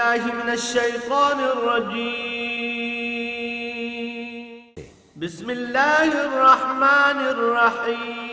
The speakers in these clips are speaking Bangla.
بالله من الشيطان الرجيم بسم الله الرحمن الرحيم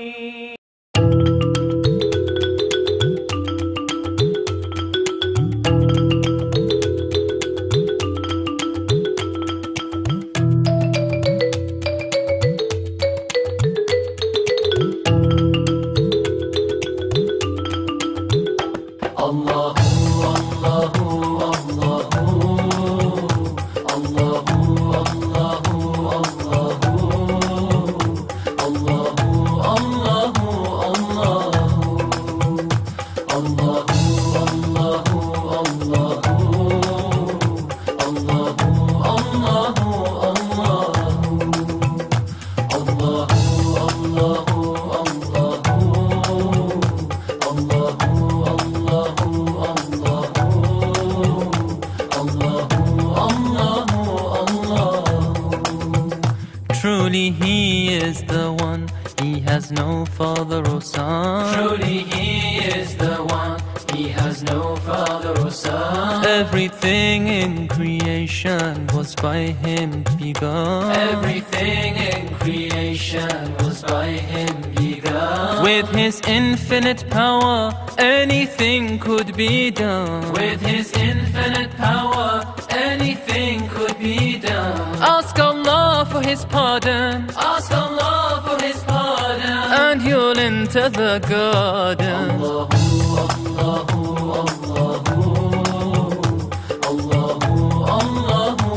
Truly he is the one, he has no father or son. Truly he is the one, he has no father or son. Everything in creation was by him begun. Everything in creation was by him begun. With his infinite power, anything could be done. With his infinite power, anything could be done. Ask Allah for his pardon. Ask Allah for his pardon. And you'll enter the garden. Allahu, Allahu, Allahu. Allahu, Allahu,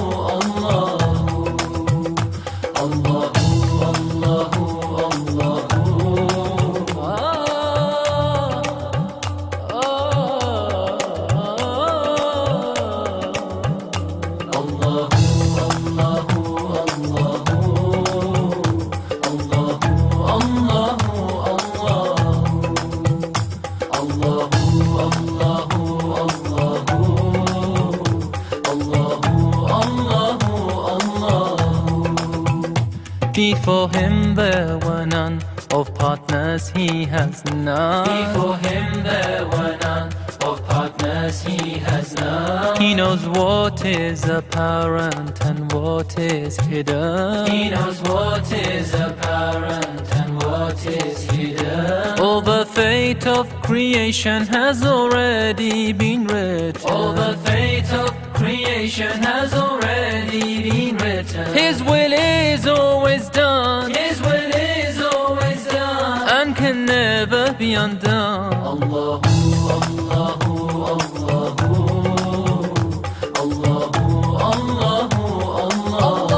Allahu. Allahu, Allahu, Allahu. Before him there were none, of partners he has none. Before him there were none, of partners he has none. He knows what is apparent and what is hidden. He knows what is apparent and what is hidden. All the fate of creation has already been written. All the fate of creation has already been written. His will is always done. His will is always done. And can never be undone. Allahu, Allahu, Allahu. Allahu, Allahu, Allahu.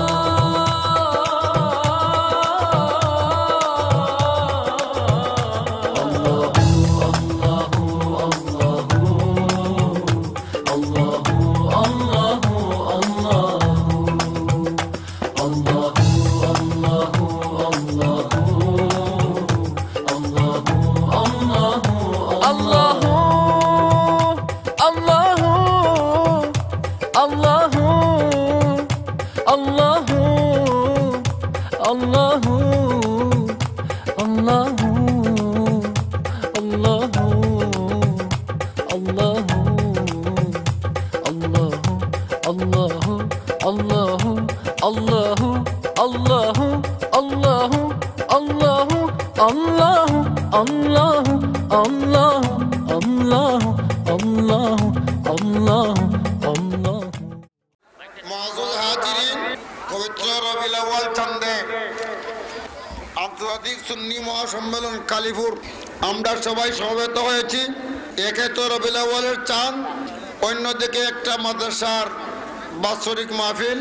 আন্তর্জাতিক সুন্নি মহাসম্মেলন কালীপুর আমরা সবাই সমবেত হয়েছি। একে তো রবিউল আউয়ালের চাঁদ, অন্যদিকে একটা মাদ্রাসার বাৎসরিক মাহফিল।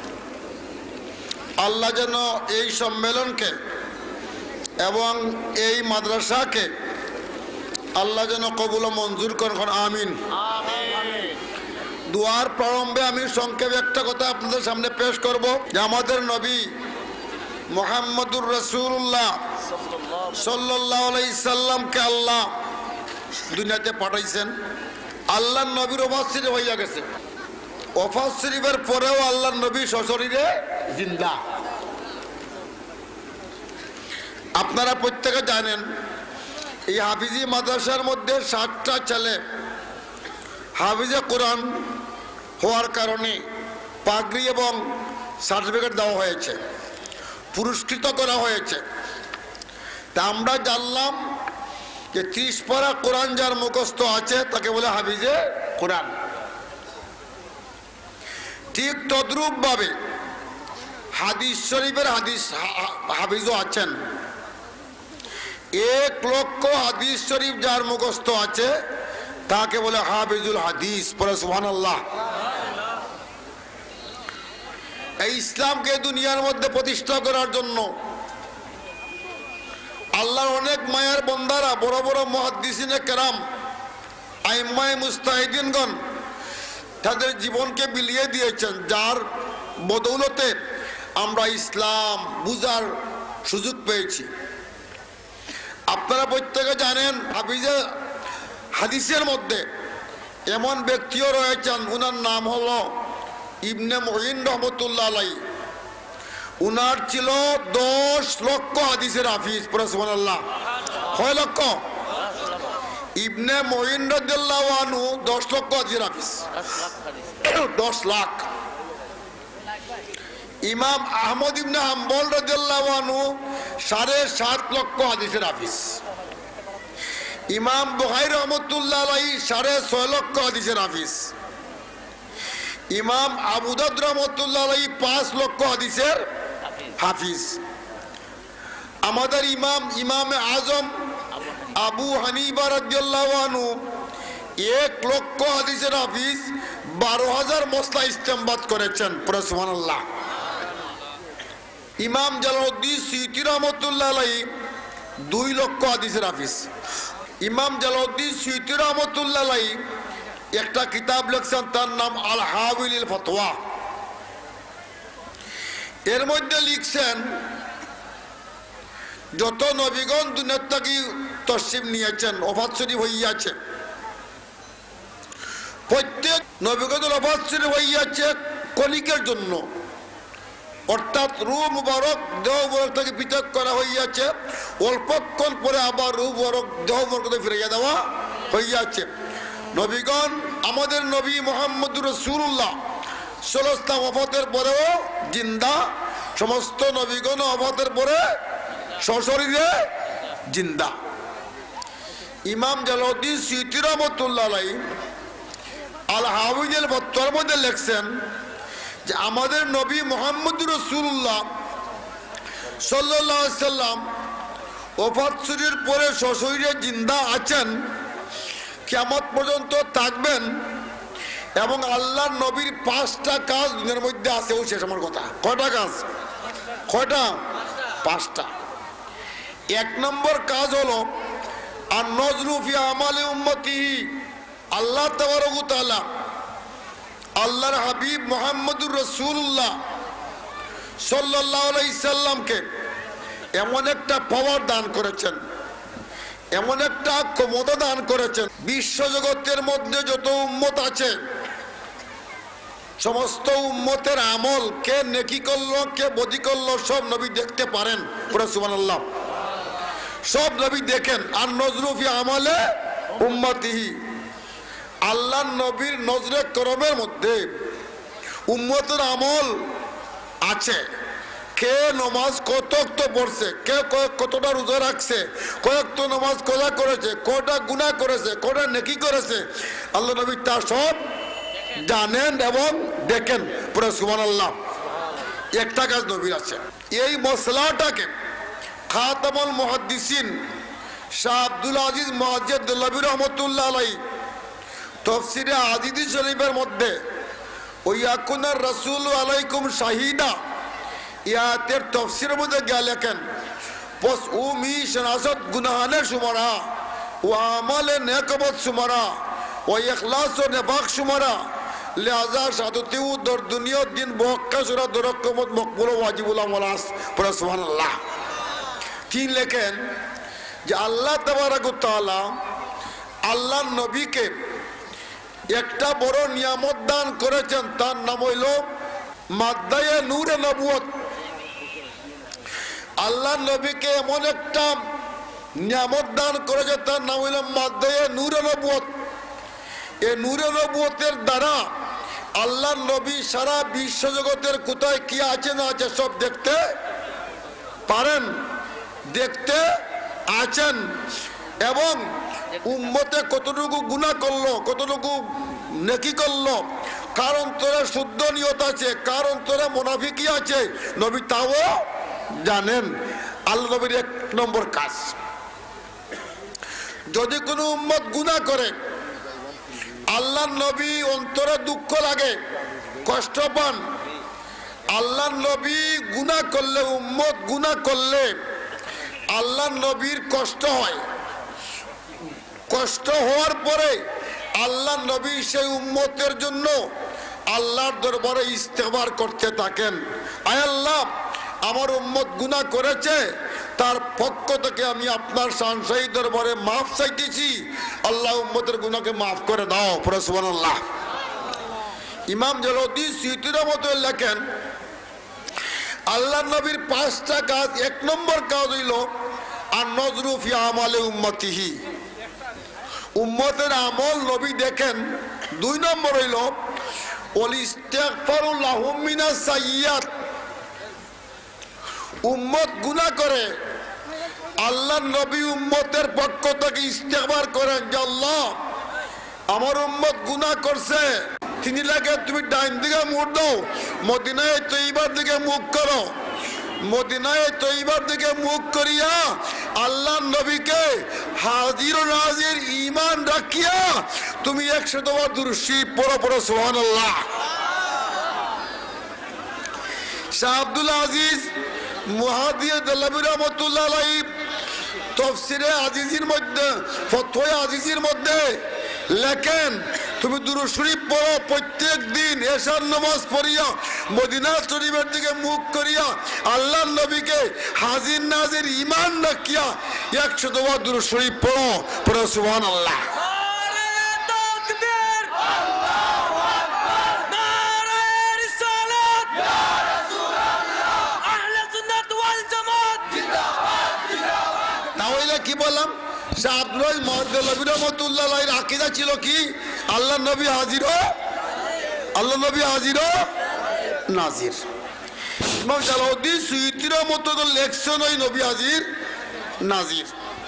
আল্লাহ যেন এই সম্মেলনকে এবং এই মাদ্রাসাকে আল্লাহ যেন কবুল ও মঞ্জুর করেন, আমিন। দুয়ার প্রারম্ভে আমি সংক্ষেপে একটা কথা আপনাদের সামনে পেশ করব যে আমাদের নবী মুহাম্মদুর রাসূলুল্লাহ সাল্লাল্লাহু আলাইহি সাল্লামকে আল্লাহ দুনিয়াতে পাঠাইছেন। আল্লাহর নবীর ওফাত শরীফ হইয়া গেছে, ওফাত শরীফের পরেও আল্লাহর নবী সশরীরে জিন্দা। আপনারা প্রত্যেকে জানেন এই হাফিজি মাদ্রাসার মধ্যে 60টা ছেলে হাফিজে কোরআন হওয়ার কারণে পাগড়ি এবং সার্টিফিকেট দেওয়া হয়েছে, পুরস্কৃত করা হয়েছে। তা আমরা জানলাম যে 30 পারা কোরআন যার মুখস্থ আছে তাকে বলে হাফিজে কোরআন। ঠিক তদ্রূপ ভাবে হাদিস শরীফের হাফিজও আছেন। 1 লক্ষ হাদিস শরীফ যার মুখস্থ আছে তাকে বলে হাফিজুল হাদিস। পরে সুবহানাল্লাহ। এই ইসলামকে দুনিয়ার মধ্যে প্রতিষ্ঠা করার জন্য আল্লাহর অনেক মায়ের বন্দারা, বড় বড় মুহাদ্দিসিনে কেরাম, আইম্মায়ে মুজতাহিদিনগণ তাদের জীবনকে বিলিয়ে দিয়েছেন, যার বদৌলতে আমরা ইসলাম বুঝার সুযোগ পেয়েছি। আপনারা প্রত্যেকে জানেন হাফিজে হাদিসের মধ্যে এমন ব্যক্তিও রয়েছেন, উনার নাম হলো ইবনে মুঈন রহমতুল্লাহ আলাইহি। উনার ছিল 10 লক্ষ হাদিসের হাফিজ। পরে সুবহানাল্লাহ। কয় লক্ষ? ইবনে মুঈন রাদিয়াল্লাহু আনহু 10 লক্ষ হাদিসের হাফিজ। 10 লাখ। ইমাম আহমদ ইবনে হাম্বল রাদিয়াল্লাহু আনহু 7.5 লক্ষ হাদিসের হাফিজ। ইমাম বুখারী রহমতুল্লাহ আলাইহি 6.5 লক্ষ হাদিসের হাফিজ। ইমাম আবু দাউদ রহমতুল্লাহ আলাইহি 5 লক্ষ হাদিসের হাফিজ। আমাদের ইমামে আজম আবু হানিফা রাদিয়াল্লাহু আনহু 1 লক্ষ হাদিসের হাফিজ, 12,000 মসলা ইস্তেমবাদ করেছেন। পুরো সুবহানাল্লাহ। ইমাম জালালউদ্দিন সুয়ুতী রহমতুল্লাহ আলাইহি 2 লক্ষ হাদিসের হাফিজ। ইমাম জালালউদ্দিন সুয়ুতী রহমতুল্লাহ আলাইহি একটা কিতাব লিখছেন, তার নাম আল হাওয়াইল ফতোয়া। এর মধ্যে লিখছেন যত নবীগণ দুনিয়ার থেকে তশরিফ নিয়েছেন, ওফাত শরীফ হইয়াছে, প্রত্যেক নবীগণের ওফাত শরীফ হইয়াছে কলিকের জন্য, অর্থাৎ রূহ মুবারক দেহ মুবারক থেকে পৃথক করা হইয়াছে, অল্পক্ষণ পরে আবার রূহ মুবারক দেহ মুবারক ফিরাইয়া দেওয়া হইয়াছে। নবীগণ, আমাদের নবী মুহাম্মদুর রাসূলুল্লাহ সাল্লাল্লাহু আলাইহি ওয়াসাল্লাম ওফাতের পরেও জিন্দা, সমস্ত নবীগণ ওফাতের পরে সশরীরে জিন্দা। ইমাম জালালউদ্দিন সুয়ুতী রহমাতুল্লাহ আলাইহি আল হাওয়াইল ফতোয়ার মধ্যে লিখছেন যে আমাদের নবী মুহাম্মদুর রাসূলুল্লাহ সাল্লাল্লাহু আলাইহি ওয়াসাল্লাম ওফাত শরীর পরে সশরীরে জিন্দা আছেন, কিয়ামত পর্যন্ত থাকবেন, এবং আল্লাহর নবীর 5টা কাজ দুনিয়ার মধ্যে আছে। ও শেষ আমার কথা। কয়টা কাজ? কয়টা? 5টা। 1 নম্বর কাজ হলো আর নজরু ফি আমালি উম্মতিহি। আল্লাহ তাবারক ওয়া তাআলা আল্লাহর হাবিব মুহাম্মদুর রাসূলুল্লাহ সাল্লাল্লাহু আলাইহি সাল্লামকে এমন একটা পাওয়ার দান করেছেন, এমন একটা ক্ষমতা দান করেছেন, বিশ্বজগতের মধ্যে যত উম্মত আছে সমস্ত উম্মতের আমল কে নেকি করলো কে বদি করলো সব নবী দেখতে পারেন। পুরো সুবহানাল্লাহ। সব নবী দেখেন। আর নজরু ফি আমালে উম্মতিহি, আল্লাহর নবীর নজরে করমের মধ্যে উম্মতের আমল আছে। কে নমাজ কতক্ত পড়ছে, কে কতটা রোজা রাখছে, কয়েকত নমাজ কজা করেছে, কয়টা গুনাহ করেছে, কয়টা নেকি করেছে, আল্লাহ নবী তা সব জানেন এবং দেখেন। পুরো সুবহানাল্লাহ। একটা কাজ নবীর আছে। এই মসলাটাকে খাতামুল মুহাদ্দিসিন শাহ আব্দুল আজিজ মুজাদ্দিদ রহমতুল্লাহ আলাইহি তাফসীরে আজিজি শরীফের মধ্যে ওয়াকুনার রাসূল আলাইকুম শাহিদা ইয়াতের তাফসীরের মধ্যে গিয়ে লেখেন পস উমি শনাসত গুনাহানে শুমারা ও আমালে নেকবত শুমারা ও ইখলাস ও নিফাক শুমারা লিহাজা শাহাদাতেও দর দুনিয়া দিন বক্কা সুরা দরকমত মকবুল ও ওয়াজিবুল আমলাস। পুরো সুবহানাল্লাহ। কি লেখেন যে আল্লাহ তাবারক ওয়া তাআলা আল্লাহর নবীকে একটা বড় নিয়ামত দান করেছেন, তার নাম হইল মাদ্দায়ে নূরে নবুয়ত। আল্লাহর নবীকে এমন একটা নিয়ামত দান করেছে, তার নাম হইল মাদ্দায়ে নূরে নবুয়ত। এই নূরে নবুয়তের দ্বারা আল্লাহর নবী সারা বিশ্ব জগতের কোথায় কি আছে না আছে সব দেখতে পারেন, দেখতে আছেন। এবং উম্মতে কতটুকু গুনাহ করলো, কতটুকু নেকি করলো, কার অন্তরে শুদ্ধ নিয়ত আছে, কার অন্তরে মুনাফিকি আছে, নবী তাও জানেন। আল্লাহ নবীর এক নম্বর কাজ, যদি কোনো উম্মত গুনাহ করে, আল্লাহ নবী অন্তরে দুঃখ লাগে, কষ্ট পান। আল্লাহ নবী গুনাহ করলে, উম্মত গুনাহ করলে আল্লাহ নবীর কষ্ট হয়। কষ্ট হওয়ার পরে আল্লাহ নবী সেই উম্মতের জন্য আল্লাহর দরবারে ইস্তেগফার করতে থাকেন, আয় আল্লাহ আমার উম্মত গুনাহ করেছে, তার পক্ষ থেকে আমি আপনার শানশাহী দরবারে মাফ চাইতেছি, আল্লাহ উম্মতের গুনাহকে মাফ করে দাও। পড়ে সুবহানাল্লাহ। ইমাম জালালউদ্দিন সুয়ুতী রাহমাতুল্লাহ লেখেন, আল্লাহ নবীর 5টা কাজ। এক নম্বর কাজ হইল আর নজরু ফি আমালে উম্মতিহি, উম্মতের আমল নবী দেখেন। 2 নম্বর হইল ওয়াল ইস্তিগফারু লাহুম মিনাস সাইয়্যাত, উম্মত গুনাহ করে, আল্লাহ নবী উম্মতের পক্ষ থেকে ইস্তেগফার করেন যে আল্লাহ আমার উম্মত গুনাহ করছে, তিনি লাগে তুমি ডাইন দিকে মুখ দাও, মদিনায়ে তৈয়বার দিকে মুখ করো, মদিনায়ে তৈয়বার দিকে মুখ করিয়া আল্লাহ নবীকে হাজির ও নাজির ঈমান রাখিয়া তুমি 100 বার দুরূদ শরীফ পড়ো। পড়ো সুবহানাল্লাহ। শাহ আব্দুল আজিজ মুহাদ্দিস দেহলভী রাহমাতুল্লাহ আলাইহি তাফসীরে আজিজির মধ্যে, ফতোয়া আজিজির মধ্যে লেখেন, তুমি দুরূদ শরীফ পড়ো প্রত্যেক দিন, এশার নামাজ পড়িয়া মদিনা শরীফের দিকে মুখ করিয়া আল্লাহ নবীকে হাজির নাজির ঈমান রাখিয়া 100 বার দুরূদ শরীফ পড়ো। পড়ো সুবহানাল্লাহ। তাহলে কি বললাম, শাহ আব্দুল মুহাদ্দিস রাহমাতুল্লাহ আলাইহির আকীদা ছিল কি, আল্লাহ নবী হাজির ও আল্লাহ নবী হাজির ও নাজির। ইমাম জালালউদ্দিন সুয়ুতী রাহমাতুল্লাহ লেখছেন ওই নবী হাজির নাজির।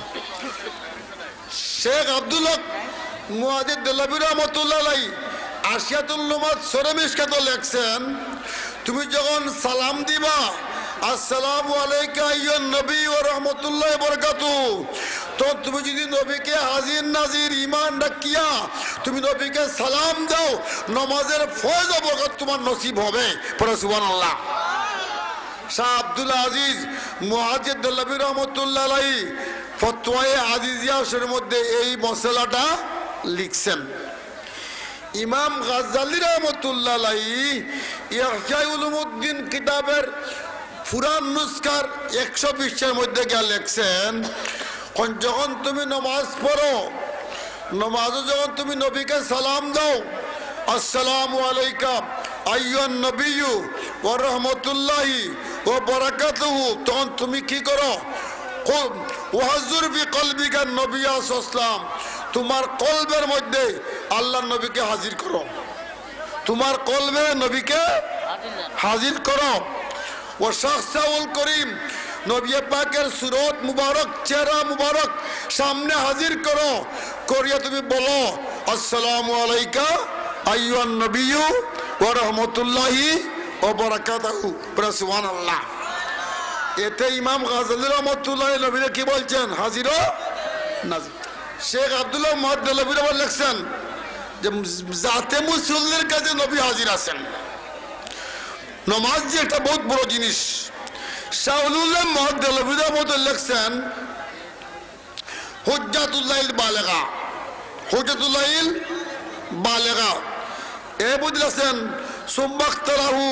শেখ আব্দুল মুহাদ্দিস দেহলভী রাহমাতুল্লাহ আলাইহি আশিয়াতুল নুমাত সরে মিশকাতে লেখছেন, তুমি যখন সালাম দিবা আসসালামু আলাইকা আইয়ুন নবী ওয়া রাহমাতুল্লাহি ওয়া বারাকাতুহু, তো তুমি যদি নবীকে হাজির নাজির ঈমান রাখিয়া তুমি নবীকে সালাম দাও, নামাজের ফরজ ও বরকত তোমার নসিব হবে। পড়ো সুবহানাল্লাহ। শাহ আব্দুল আজিজ মুহাদ্দিস দেহলভী রাহমাতুল্লাহ আলাইহি ফতোয়ায়ে আজিজিয়া শরীফের মধ্যে এই মসলাটা লিখছেন। ইমাম গাজ্জালী রাহমাতুল্লাহ আলাইহি ইহয়া উলুমুদ্দিন কিতাবের পুরান নুসখার 100 পৃষ্ঠার মধ্যে গিয়ে লেখছেন, যখন তুমি নামাজ পড়ো, নামাজে যখন তুমি নবীকে সালাম দাও আসসালামু আলাইকা আইয়ুন নবিয়্যু ওয়া রাহমাতুল্লাহি ওয়া বারাকাতুহু, তখন তুমি কি করো, ওয়াহজুর ফি কলবিকা নবী সাল্লাল্লাহু, তোমার কলবের মধ্যে আল্লাহর নবীকে হাজির করো, তোমার কলবে নবীকে হাজির করো। ও শাহসাউল করিম, নবী পাকের সুরত মুবারক, চেহারা মুবারক সামনে হাজির করো, করিয়া তুমি বলো আসসালামু আলাইকা আইয়ুন নবিয়্যু ওয়া রাহমাতুল্লাহি ওয়া বারাকাতুহু। সুবহানাল্লাহ। এতে ইমাম গাজ্জালী রাহমাতুল্লাহ নবীরে কি বলছেন, হাজির ও নাজির। শেখ আব্দুল্লাহ মুহাদ্দিস দেহলভী লেখছেন যে জাতে মুসল্লির কাছে নবী হাজির আছেন। নামাজ যে একটা বহুত বড় জিনিস। শাহুল্লাহ মুহাদ্দিস দেহলভী লেখছেন হুজ্জাতুল্লাহিল বালিগা, হুজ্জাতুল্লাহিল বালিগা এ বুঝলেন সুম্মাখতারাহু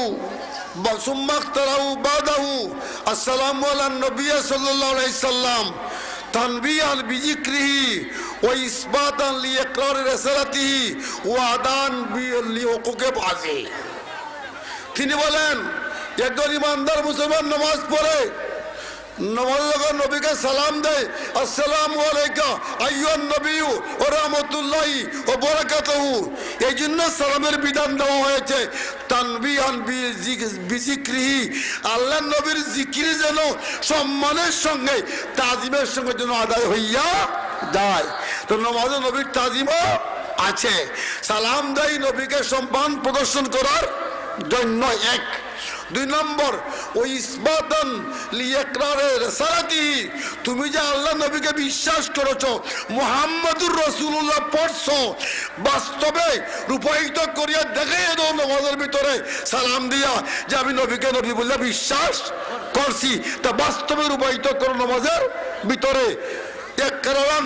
বাদাহু আসসালামু আলান নবী সাল্লাল্লাহু আলাইহি সাল্লাম তানবিয়ান বিযিকরিহি ওয়া ইসবাতান লিইকরার রিসালাতিহি ওয়া আদান লিহুকুকি বাজি। তিনি বলেন একজন ইমানদার মুসলমান নামাজ পড়ে, নামাজে যখন নবীকে সালাম দেয় আসসালামু আলাইকা আইয়ুহান নবিয়্যু ওয়া রাহমাতুল্লাহি ওয়া বারাকাতুহু, এই জন্য সালামের বিধান দেওয়া হয়েছে তানবিহান বিজিক্রিহি, আল্লাহর নবীর জিকির যেন সম্মানের সঙ্গে তাজিমের সঙ্গে যেন আদায় হইয়া যায়। তো নামাজে নবীর তাজিমও আছে। সালাম দেয় নবীকে সম্মান প্রদর্শন করার জন্য এক। 2 নম্বর ওই ইসবাতান লিইকরারে রিসালাতি, তুমি যে আল্লাহ নবীকে বিশ্বাস করেছো, মুহাম্মাদুর রাসূলুল্লাহ পড়ছো, বাস্তবে রূপায়িত করিয়া দেখাইয়া দাও নামাজের ভিতরে সালাম দিয়া যে আমি নবীকে নবী বলে বিশ্বাস করছি, তা বাস্তবে রূপায়িত করো নামাজের ভিতরে। ইকরারান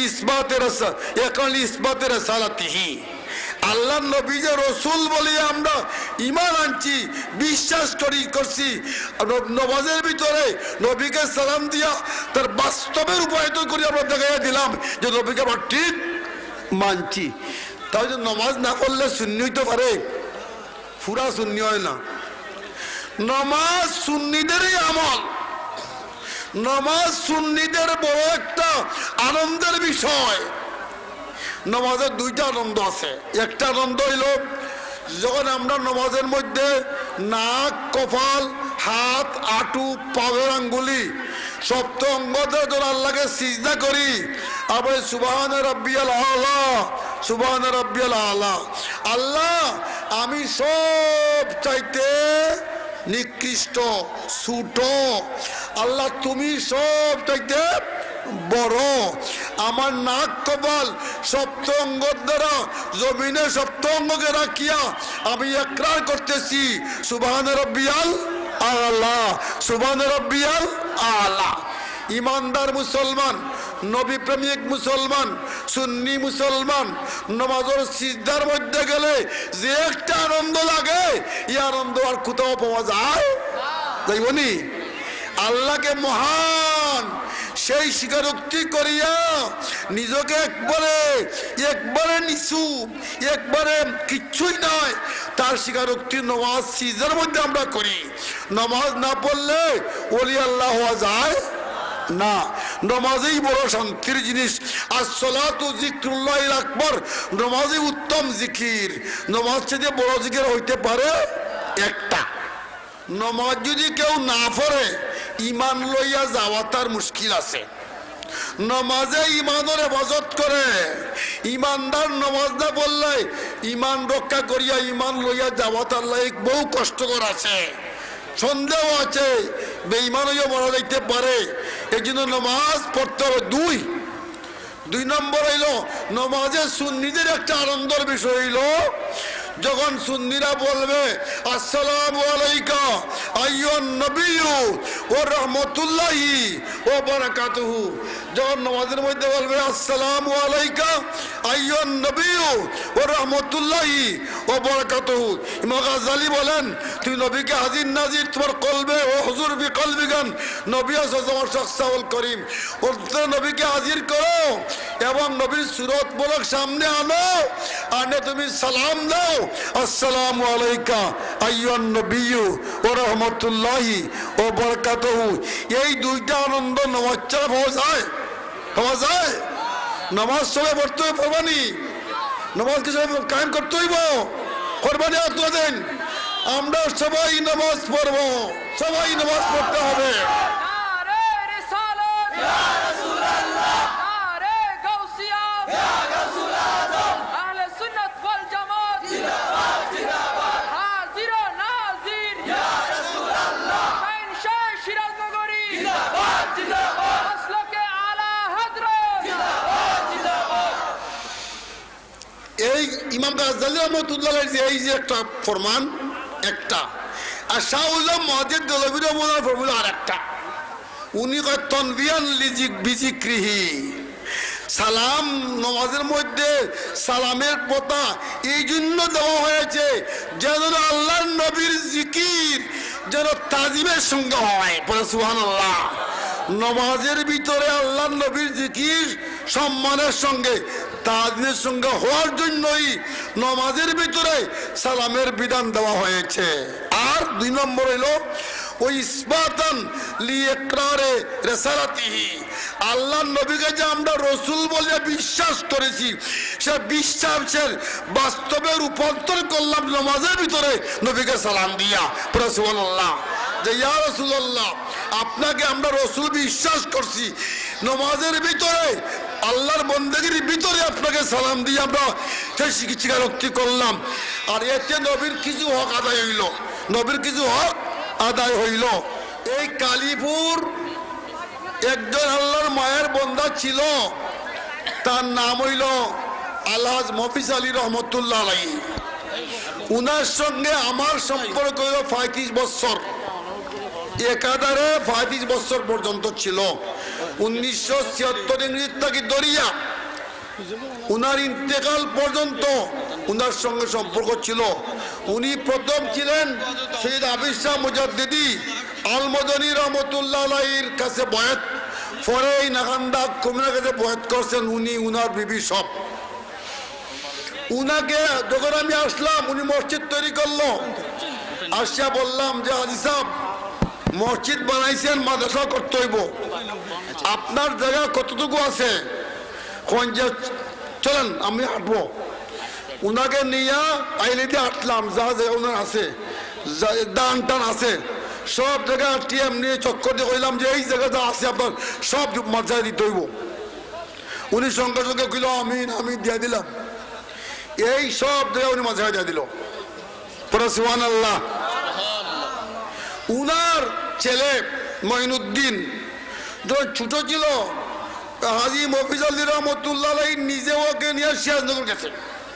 লিইসবাতি রিসালাতিহি, আল্লাহ নবী যে রসুল বলি আমরা ঈমান আনছি, বিশ্বাস করছি, নামাজের ভিতরে নবীকে সালাম দিয়া তার বাস্তবের রূপায়িত করে আমরা দেখাইয়া দিলাম যে নবীকে আমরা ঠিক মানছি। তাহলে নামাজ না পড়লে সুন্নি হইতে পারে? পুরা সুন্নি হয় না। নামাজ সুন্নিদেরই আমল, নামাজ সুন্নিদের বড় একটা আনন্দের বিষয়। নামাজের 2টা আনন্দ আছে। একটা আনন্দ হইল যখন আমরা নামাজের মধ্যে নাক, কপাল, হাত, আঁটু, পায়ের আঙ্গুলি সপ্ত অঙ্গদের জন্য আল্লাহকে সিজদা করি, আবার সুবহান রাব্বিয়াল আলা, সুবহান রাব্বিয়াল আলা। আল্লাহ আমি সব চাইতে নিকৃষ্ট, ছোট, আল্লাহ তুমি সব চাইতে বড়। আমার নাক, কপাল সপ্ত অঙ্গ দ্বারা জমিনে সপ্ত অঙ্গকে রাখিয়া আমি ইকরার করতেছি সুবহান রাব্বিয়াল আলা, সুবহান রাব্বিয়াল আলা। ইমানদার মুসলমান, নবী প্রেমিক মুসলমান, সুন্নি মুসলমান নামাজের সিজদার মধ্যে গেলে যে একটা আনন্দ লাগে, এই আনন্দ আর কোথাও পাওয়া যায় যাইবনি। আল্লাহকে মহান সেই স্বীকারোক্তি করিয়া নিজকে একবারে নিচু, একবারে কিচ্ছুই নয় তার স্বীকারোক্তি নামাজ সিজদার মধ্যে আমরা করি। নামাজ না পড়লে ওলি আল্লাহ হওয়া যায় না। নামাজই বড় শান্তির জিনিস। আসসালাতু যিকরুল্লাহিল আকবার, নামাজই উত্তম জিকির। নামাজ থেকে বড় জিকির হইতে পারে একটা। নামাজ যদি কেউ না পড়ে ইমান লইয়া যাওয়া তার মুশকিল আছে। নামাজে ইমানের হেফাজত করে, ইমানদার নামাজ না পড়লে ইমান রক্ষা করিয়া ইমান লইয়া যাওয়া তার লাইক বহু কষ্টকর আছে, সন্দেহ আছে, বেঈমান হইয়া মরা যাইতে পারে। এই জন্য নামাজ পড়তে হবে। 2 নম্বর হইল নামাজে সুন্নিদের একটা আনন্দের বিষয় হইল যখন সুন্নিরা বলবে আসসালামু আলাইকা আইয়ুহান নবিয়্যু ওয়া রাহমাতুল্লাহি ওয়া বারাকাতুহু, যখন নামাজের মধ্যে বলবে আসসালামু আলাইকা আইয়ুহান নবিয়্যু ওয়া রাহমাতুল্লাহি ওয়া বারাকাতুহু, ইমাম গাজ্জালী বলেন তুই নবীকে হাজির নাজির তোমার কলবে ও হুজুর বি কলবিগান, নবী আমার শাখসাউল করিম, ওতে নবীকে হাজির করো এবং নবীর সুরত বলক সামনে আনো, আনে তুমি সালাম দাও আসসালামু আলাইকা আইয়ুহান নবিয়্যু ওয়া রাহমাতুল্লাহি ওয়া বারাকাতুহু। এই 2টা আনন্দ নামাজ ছাড়া পাওয়া যায়? পাওয়া যায়? নামাজ সবাই পড়তে হবে, পড়বানি নামাজকে সবাই কায়েম করতে হইব, করবানি আত্মা দেন। আমরা সবাই নামাজ পড়বো, সবাই নামাজ পড়তে হবে। এই ইমাম গাজ্জালী রাহমাতুল্লাহ এই যে একটা ফরমান একটা, আর শাহ উলামা মুহাদ্দিস দলবীর রহমানের ফরমান আরেকটা। উনি কয় তানবিয়ান বিজিক্রিহি, সালাম নামাজের মধ্যে সালামের কথা এই জন্য দেওয়া হয়েছে যেন আল্লাহর নবীর জিকির যেন তাজিমের সঙ্গে হয়। বলে সুবহানাল্লাহ। নামাজের ভিতরে আল্লাহর নবীর জিকির সম্মানের সঙ্গে তাজিমের সঙ্গে হওয়ার জন্যই নামাজের ভিতরে সালামের বিধান দেওয়া হয়েছে। আর 2 নম্বর হইল ওই ইসবাতান লিইকরারে রিসালাতিহি আল্লাহর নবীকে যে আমরা রাসূল বলে বিশ্বাস করেছি সে বিশ্বাসের বাস্তবে রূপান্তর করলাম নামাজের ভিতরে নবীকে সালাম দিয়া সুবহানাল্লাহ যে ইয়া রাসূলুল্লাহ আপনাকে আমরা রাসূল বিশ্বাস করছি নামাজের ভিতরে আল্লাহর বন্দেগীর ভিতরে আপনাকে সালাম দিয়ে আমরা সেই স্বীকারোক্তি করলাম আর এতে নবীর কিছু হক আদায় হইল নবীর কিছু হক আদায় হইল এই কালীপুর একজন আল্লাহর মায়ের বন্দা ছিল তার নাম হইল আলহাজ মফিজ আলী রহমতুল্লাহ আলাইহি উনার সঙ্গে আমার সম্পর্ক হইল 35 বছর একাধারে 35 বছর পর্যন্ত ছিল 1976 ইংরেজি থেকে দরিয়া উনার ইন্তেকাল পর্যন্ত উনার সঙ্গে সম্পর্ক ছিল উনি প্রথম ছিলেন সৈয়দ আবিদ শাহ মুজাদ্দিদি আল মদনী রহমতুল্লাহ আলাইহির কাছে বয়াত পরে এই নাগান্দা কুমিল্লার কাছে বয়াত করছেন উনি উনার বিবি সব উনাকে যখন আমি আসলাম উনি মসজিদ তৈরি করলো আসিয়া বললাম যে হাজী সাহেব মসজিদ বানাইছেন মাদ্রাসা করতে হইব আপনার জায়গা কতটুকু আছে চলেন আমি হাঁটবো উনাকে নিয়ে আইলিতে হাঁটলাম যা জায়গা উনার আছে দান টান আছে সব জায়গায় হাঁটিয়ে এমনি চক্কর দিয়ে কইলাম যে এই জায়গা যা আছে আপনার সব মাদ্রাসায় দিতে হইব উনি সঙ্গে সঙ্গে কইল আমিন আমি দিয়ে দিলাম এই সব জায়গায় উনি মাদ্রাসায় দিয়ে দিল সুবহানাল্লাহ উনার ছেলে মঈনুদ্দিন যখন ছোট ছিল হাজী মফিজ আলী রহমতুল্লাহ আলাইহি নিজে ওকে নিয়ে সিরাজনগর গেছে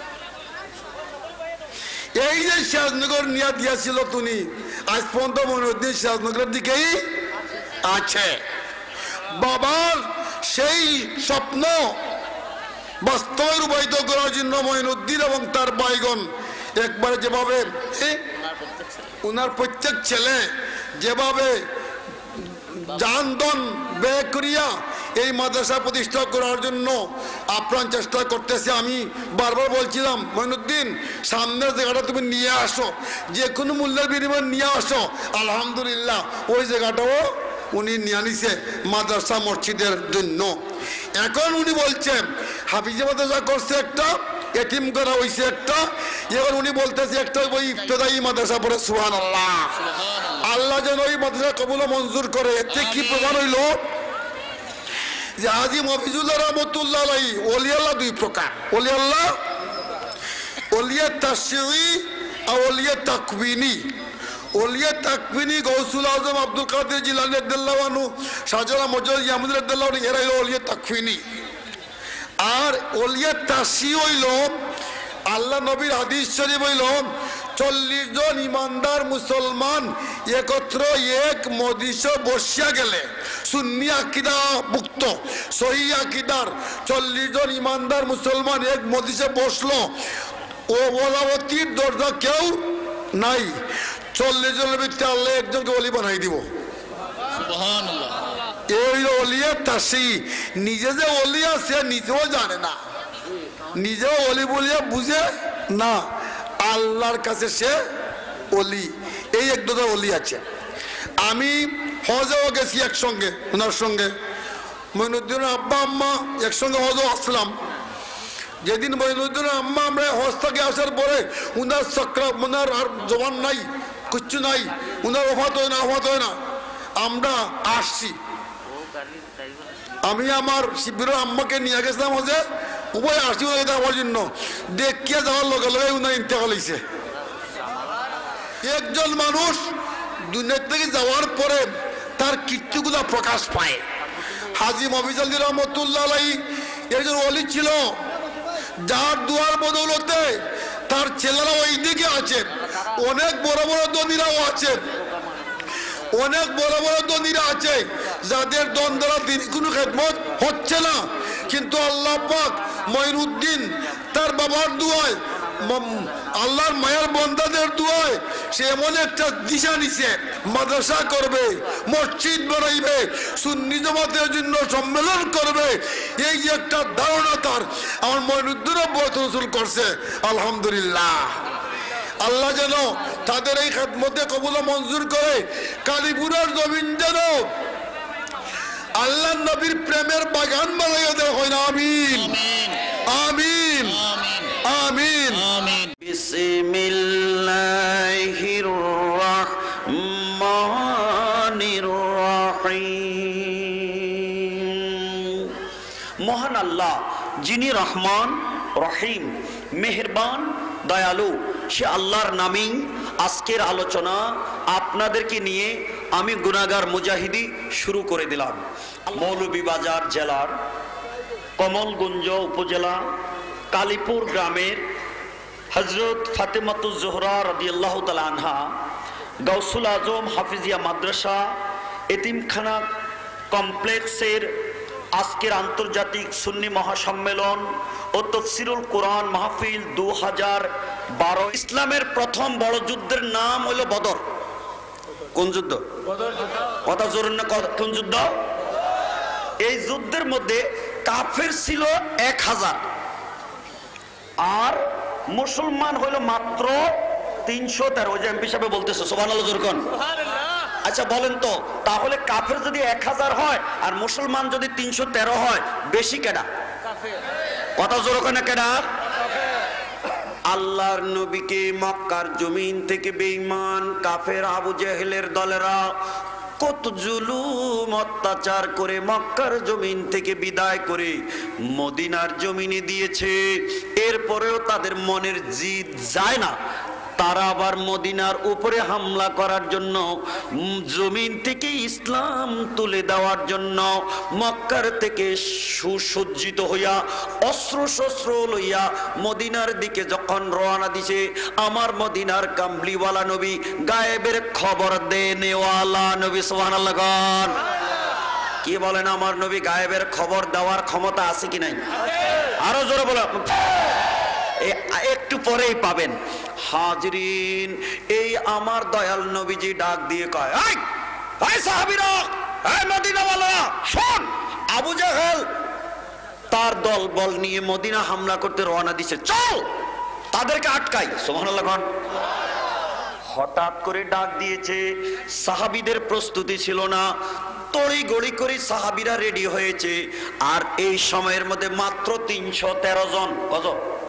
এই যে সিরাজনগর নিয়ে দিয়েছিল তুমি আজ পর্যন্ত মঈনুদ্দিন সিরাজনগরের দিকেই আছে বাবার সেই স্বপ্ন বাস্তবে রূপায়িত করার জন্য মঈনুদ্দিন এবং তার ভাইগণ একবারে যেভাবে উনার প্রত্যেক ছেলে যেভাবে জানদন ব্যয় করিয়া এই মাদ্রাসা প্রতিষ্ঠা করার জন্য আপ্রাণ চেষ্টা করতেছে আমি বারবার বলছিলাম মঈনুদ্দিন সামনের জায়গাটা তুমি নিয়ে আসো যে কোনো মূল্যের বিনিময়ে নিয়ে আসো আলহামদুলিল্লাহ ওই জায়গাটাও উনি নিয়ে আনিছে মাদ্রাসা মসজিদের জন্য এখন উনি বলছেন হাফিজে মাদ্রাসা করছে একটা এতিম করা হয়েছে একটা এবার উনি বলতেছে একটা ওই ইবতেদায়ী মাদ্রাসা পড়ে সুবহানাল্লাহ আল্লাহ যেন ওই মাদ্রাসা কবুল মঞ্জুর করে এতে কি প্রমাণ হইল যে হাজী মফিজুল্লাহ রহমতুল্লাহ আলাইহি ওলি আল্লাহ দুই প্রকার ওলি আল্লাহ ওলিয়ে তাশরিঈ আর ওলিয়ে তাকওয়িনী ওলিয়ে তাকওয়িনী গৌসুল আজম আব্দুল কাদের জিলানী রাদিয়াল্লাহু আনহু শাহজালাল মুজাদ্দিদ ইয়ামুদ রাদিয়াল্লাহু আনহু এরা হইল ওলিয়ে তাকওয়িনী আর ওলিয়ে তাশরিঈ হইল আল্লাহ নবীর হাদিস শরীফ হইল 40 জন ইমানদার মুসলমান একত্র এক মজলিসে বসিয়া গেলে সুন্নি আকীদা মুক্ত সহিহ আকীদার 40 জন ইমানদার মুসলমান এক মজলিসে বসলো ও ওলাওয়াতির দরজা কেউ নাই 40 জনের ভিতরে আল্লাহ একজনকে ওলি বানাই দিব সুবহানাল্লাহ এই ওলিয়ে তাশরিঈ নিজে যে ওলি আছে নিজেও জানে না নিজেও ওলি বলিয়া বুঝে না আল্লাহর কাছে সে ওলি এই এক দুটো ওলি আছে আমি হজেও গেছি একসঙ্গে ওনার সঙ্গে মঈনুদ্দিনের আব্বা আম্মা একসঙ্গে হজও আসলাম যেদিন মঈনুদ্দিনের আম্মা আমরা হজ থেকে আসার পরে উনার চক্র ওনার আর জবান নাই কিচ্ছু নাই উনার ওফাত হয় না আমরা আসছি আমি আমার শিবিরের আম্মাকে নিয়ে গেছিলাম হজে উভয় আসছি আমার জন্য দেখিয়া যাওয়ার লগে লগে উনার ইন্তেকাল হইছে একজন মানুষ দুনিয়া থেকে যাওয়ার পরে তার কীর্তিগুলা প্রকাশ পায় হাজী মফিজ আলী রহমতুল্লাহ আলাইহি একজন ওলি ছিল যার দুয়ার বদৌলতে তার ছেলেরা ওই দিকে আছে অনেক বড় বড় ধনীরাও আছে অনেক বড় বড় ধনীরা আছে যাদের দন দ্বারা দিন কোনো খেদমত হচ্ছে না কিন্তু আল্লাহ পাক মঈনুদ্দিন তার বাবার দুয়ায় আল্লাহর মায়ের বন্দাদের দুয়ায় সে এমন একটা দিশা নিছে মাদ্রাসা করবে মসজিদ বানাইবে সুন্নি জামাতের জন্য সম্মেলন করবে এই যে একটা ধারণা তার আমার মঈনুদ্দিনও বয়ত রসুল করছে আলহামদুলিল্লাহ আল্লাহ যেন তাদের এই খেদমতে কবুল মঞ্জুর করে কালীপুরের জমিন যেন আল্লাহ নবীর প্রেমের বাগান বানাইয়া দেয় হয় না আমিন আমিন আমিন আমিন বিসমিল্লাহির রাহমানির রাহিম মহান আল্লাহ যিনি রহমান রহিম মেহেরবান দয়ালু সে আল্লাহর নামেই আজকের আলোচনা আপনাদেরকে নিয়ে আমি গুনাহগার মুজাহিদি শুরু করে দিলাম। মৌলভীবাজার জেলার কমলগঞ্জ উপজেলা কালীপুর গ্রামের হযরত ফাতেমাতুজ জোহরা রাদিয়াল্লাহু তাআলা আনহা গাউসুল আজম হাফিজিয়া মাদ্রাসা এতিমখানা কমপ্লেক্সের আজকের আন্তর্জাতিক সুন্নি মহাসম্মেলন ও তফসিরুল কোরআন মাহফিল 2012 ইসলামের প্রথম বড় যুদ্ধের নাম হলো বদর। কোন যুদ্ধ? কথা জোরে না, কোন যুদ্ধ? এই যুদ্ধের মধ্যে কাফের ছিল 1000 আর মুসলমান হলো মাত্র 313। ওই যে এমপি সাহেব বলতেছে সুবহানাল্লাহ জোরে কোন। আচ্ছা বলেন তো, তাহলে কাফের যদি 1000 হয় আর মুসলমান যদি 313 হয়, বেশি কেডা? কথা জোরে কোন কেডা? আল্লাহর নবীকে মক্কার জমিন থেকে বেঈমান কাফের আবু জেহেলের দলেরা কত জুলুম অত্যাচার করে মক্কার জমিন থেকে বিদায় করে মদিনার জমিনে দিয়েছে। এরপরেও তাদের মনের জিদ যায় না, তারা আবার মদিনার উপরে হামলা করার জন্য, জমিন থেকে ইসলাম তুলে দেওয়ার জন্য মক্কার থেকে সুসজ্জিত হইয়া অস্ত্র শস্ত্র লইয়া মদিনার দিকে যখন রওনা দিছে, আমার মদিনার কামলিওয়ালা নবী, গায়েবের খবর দেনেওয়ালা নবী, সুবহানাল্লাহ। কি বলেন, আমার নবী গায়েবের খবর দেওয়ার ক্ষমতা আছে কি নাই? আরো জোরে বলো। একটু পরেই পাবেন। হাজরিন, এই আমার দয়াল নবীজি ডাক দিয়ে কয়, এই সাহাবীরা, এই মদিনাওয়ালা, শোন, আবু জেহেল তার দল বল নিয়ে মদিনা হামলা করতে রওনা দিছে, চল তাদেরকে আটকাই। সুবহানাল্লাহ। হঠাৎ করে ডাক দিয়েছে, সাহাবীদের প্রস্তুতি ছিল না, তড়িঘড়ি করে সাহাবীরা রেডি হয়েছে। আর এই সময়ের মধ্যে মাত্র 313 জন। কত?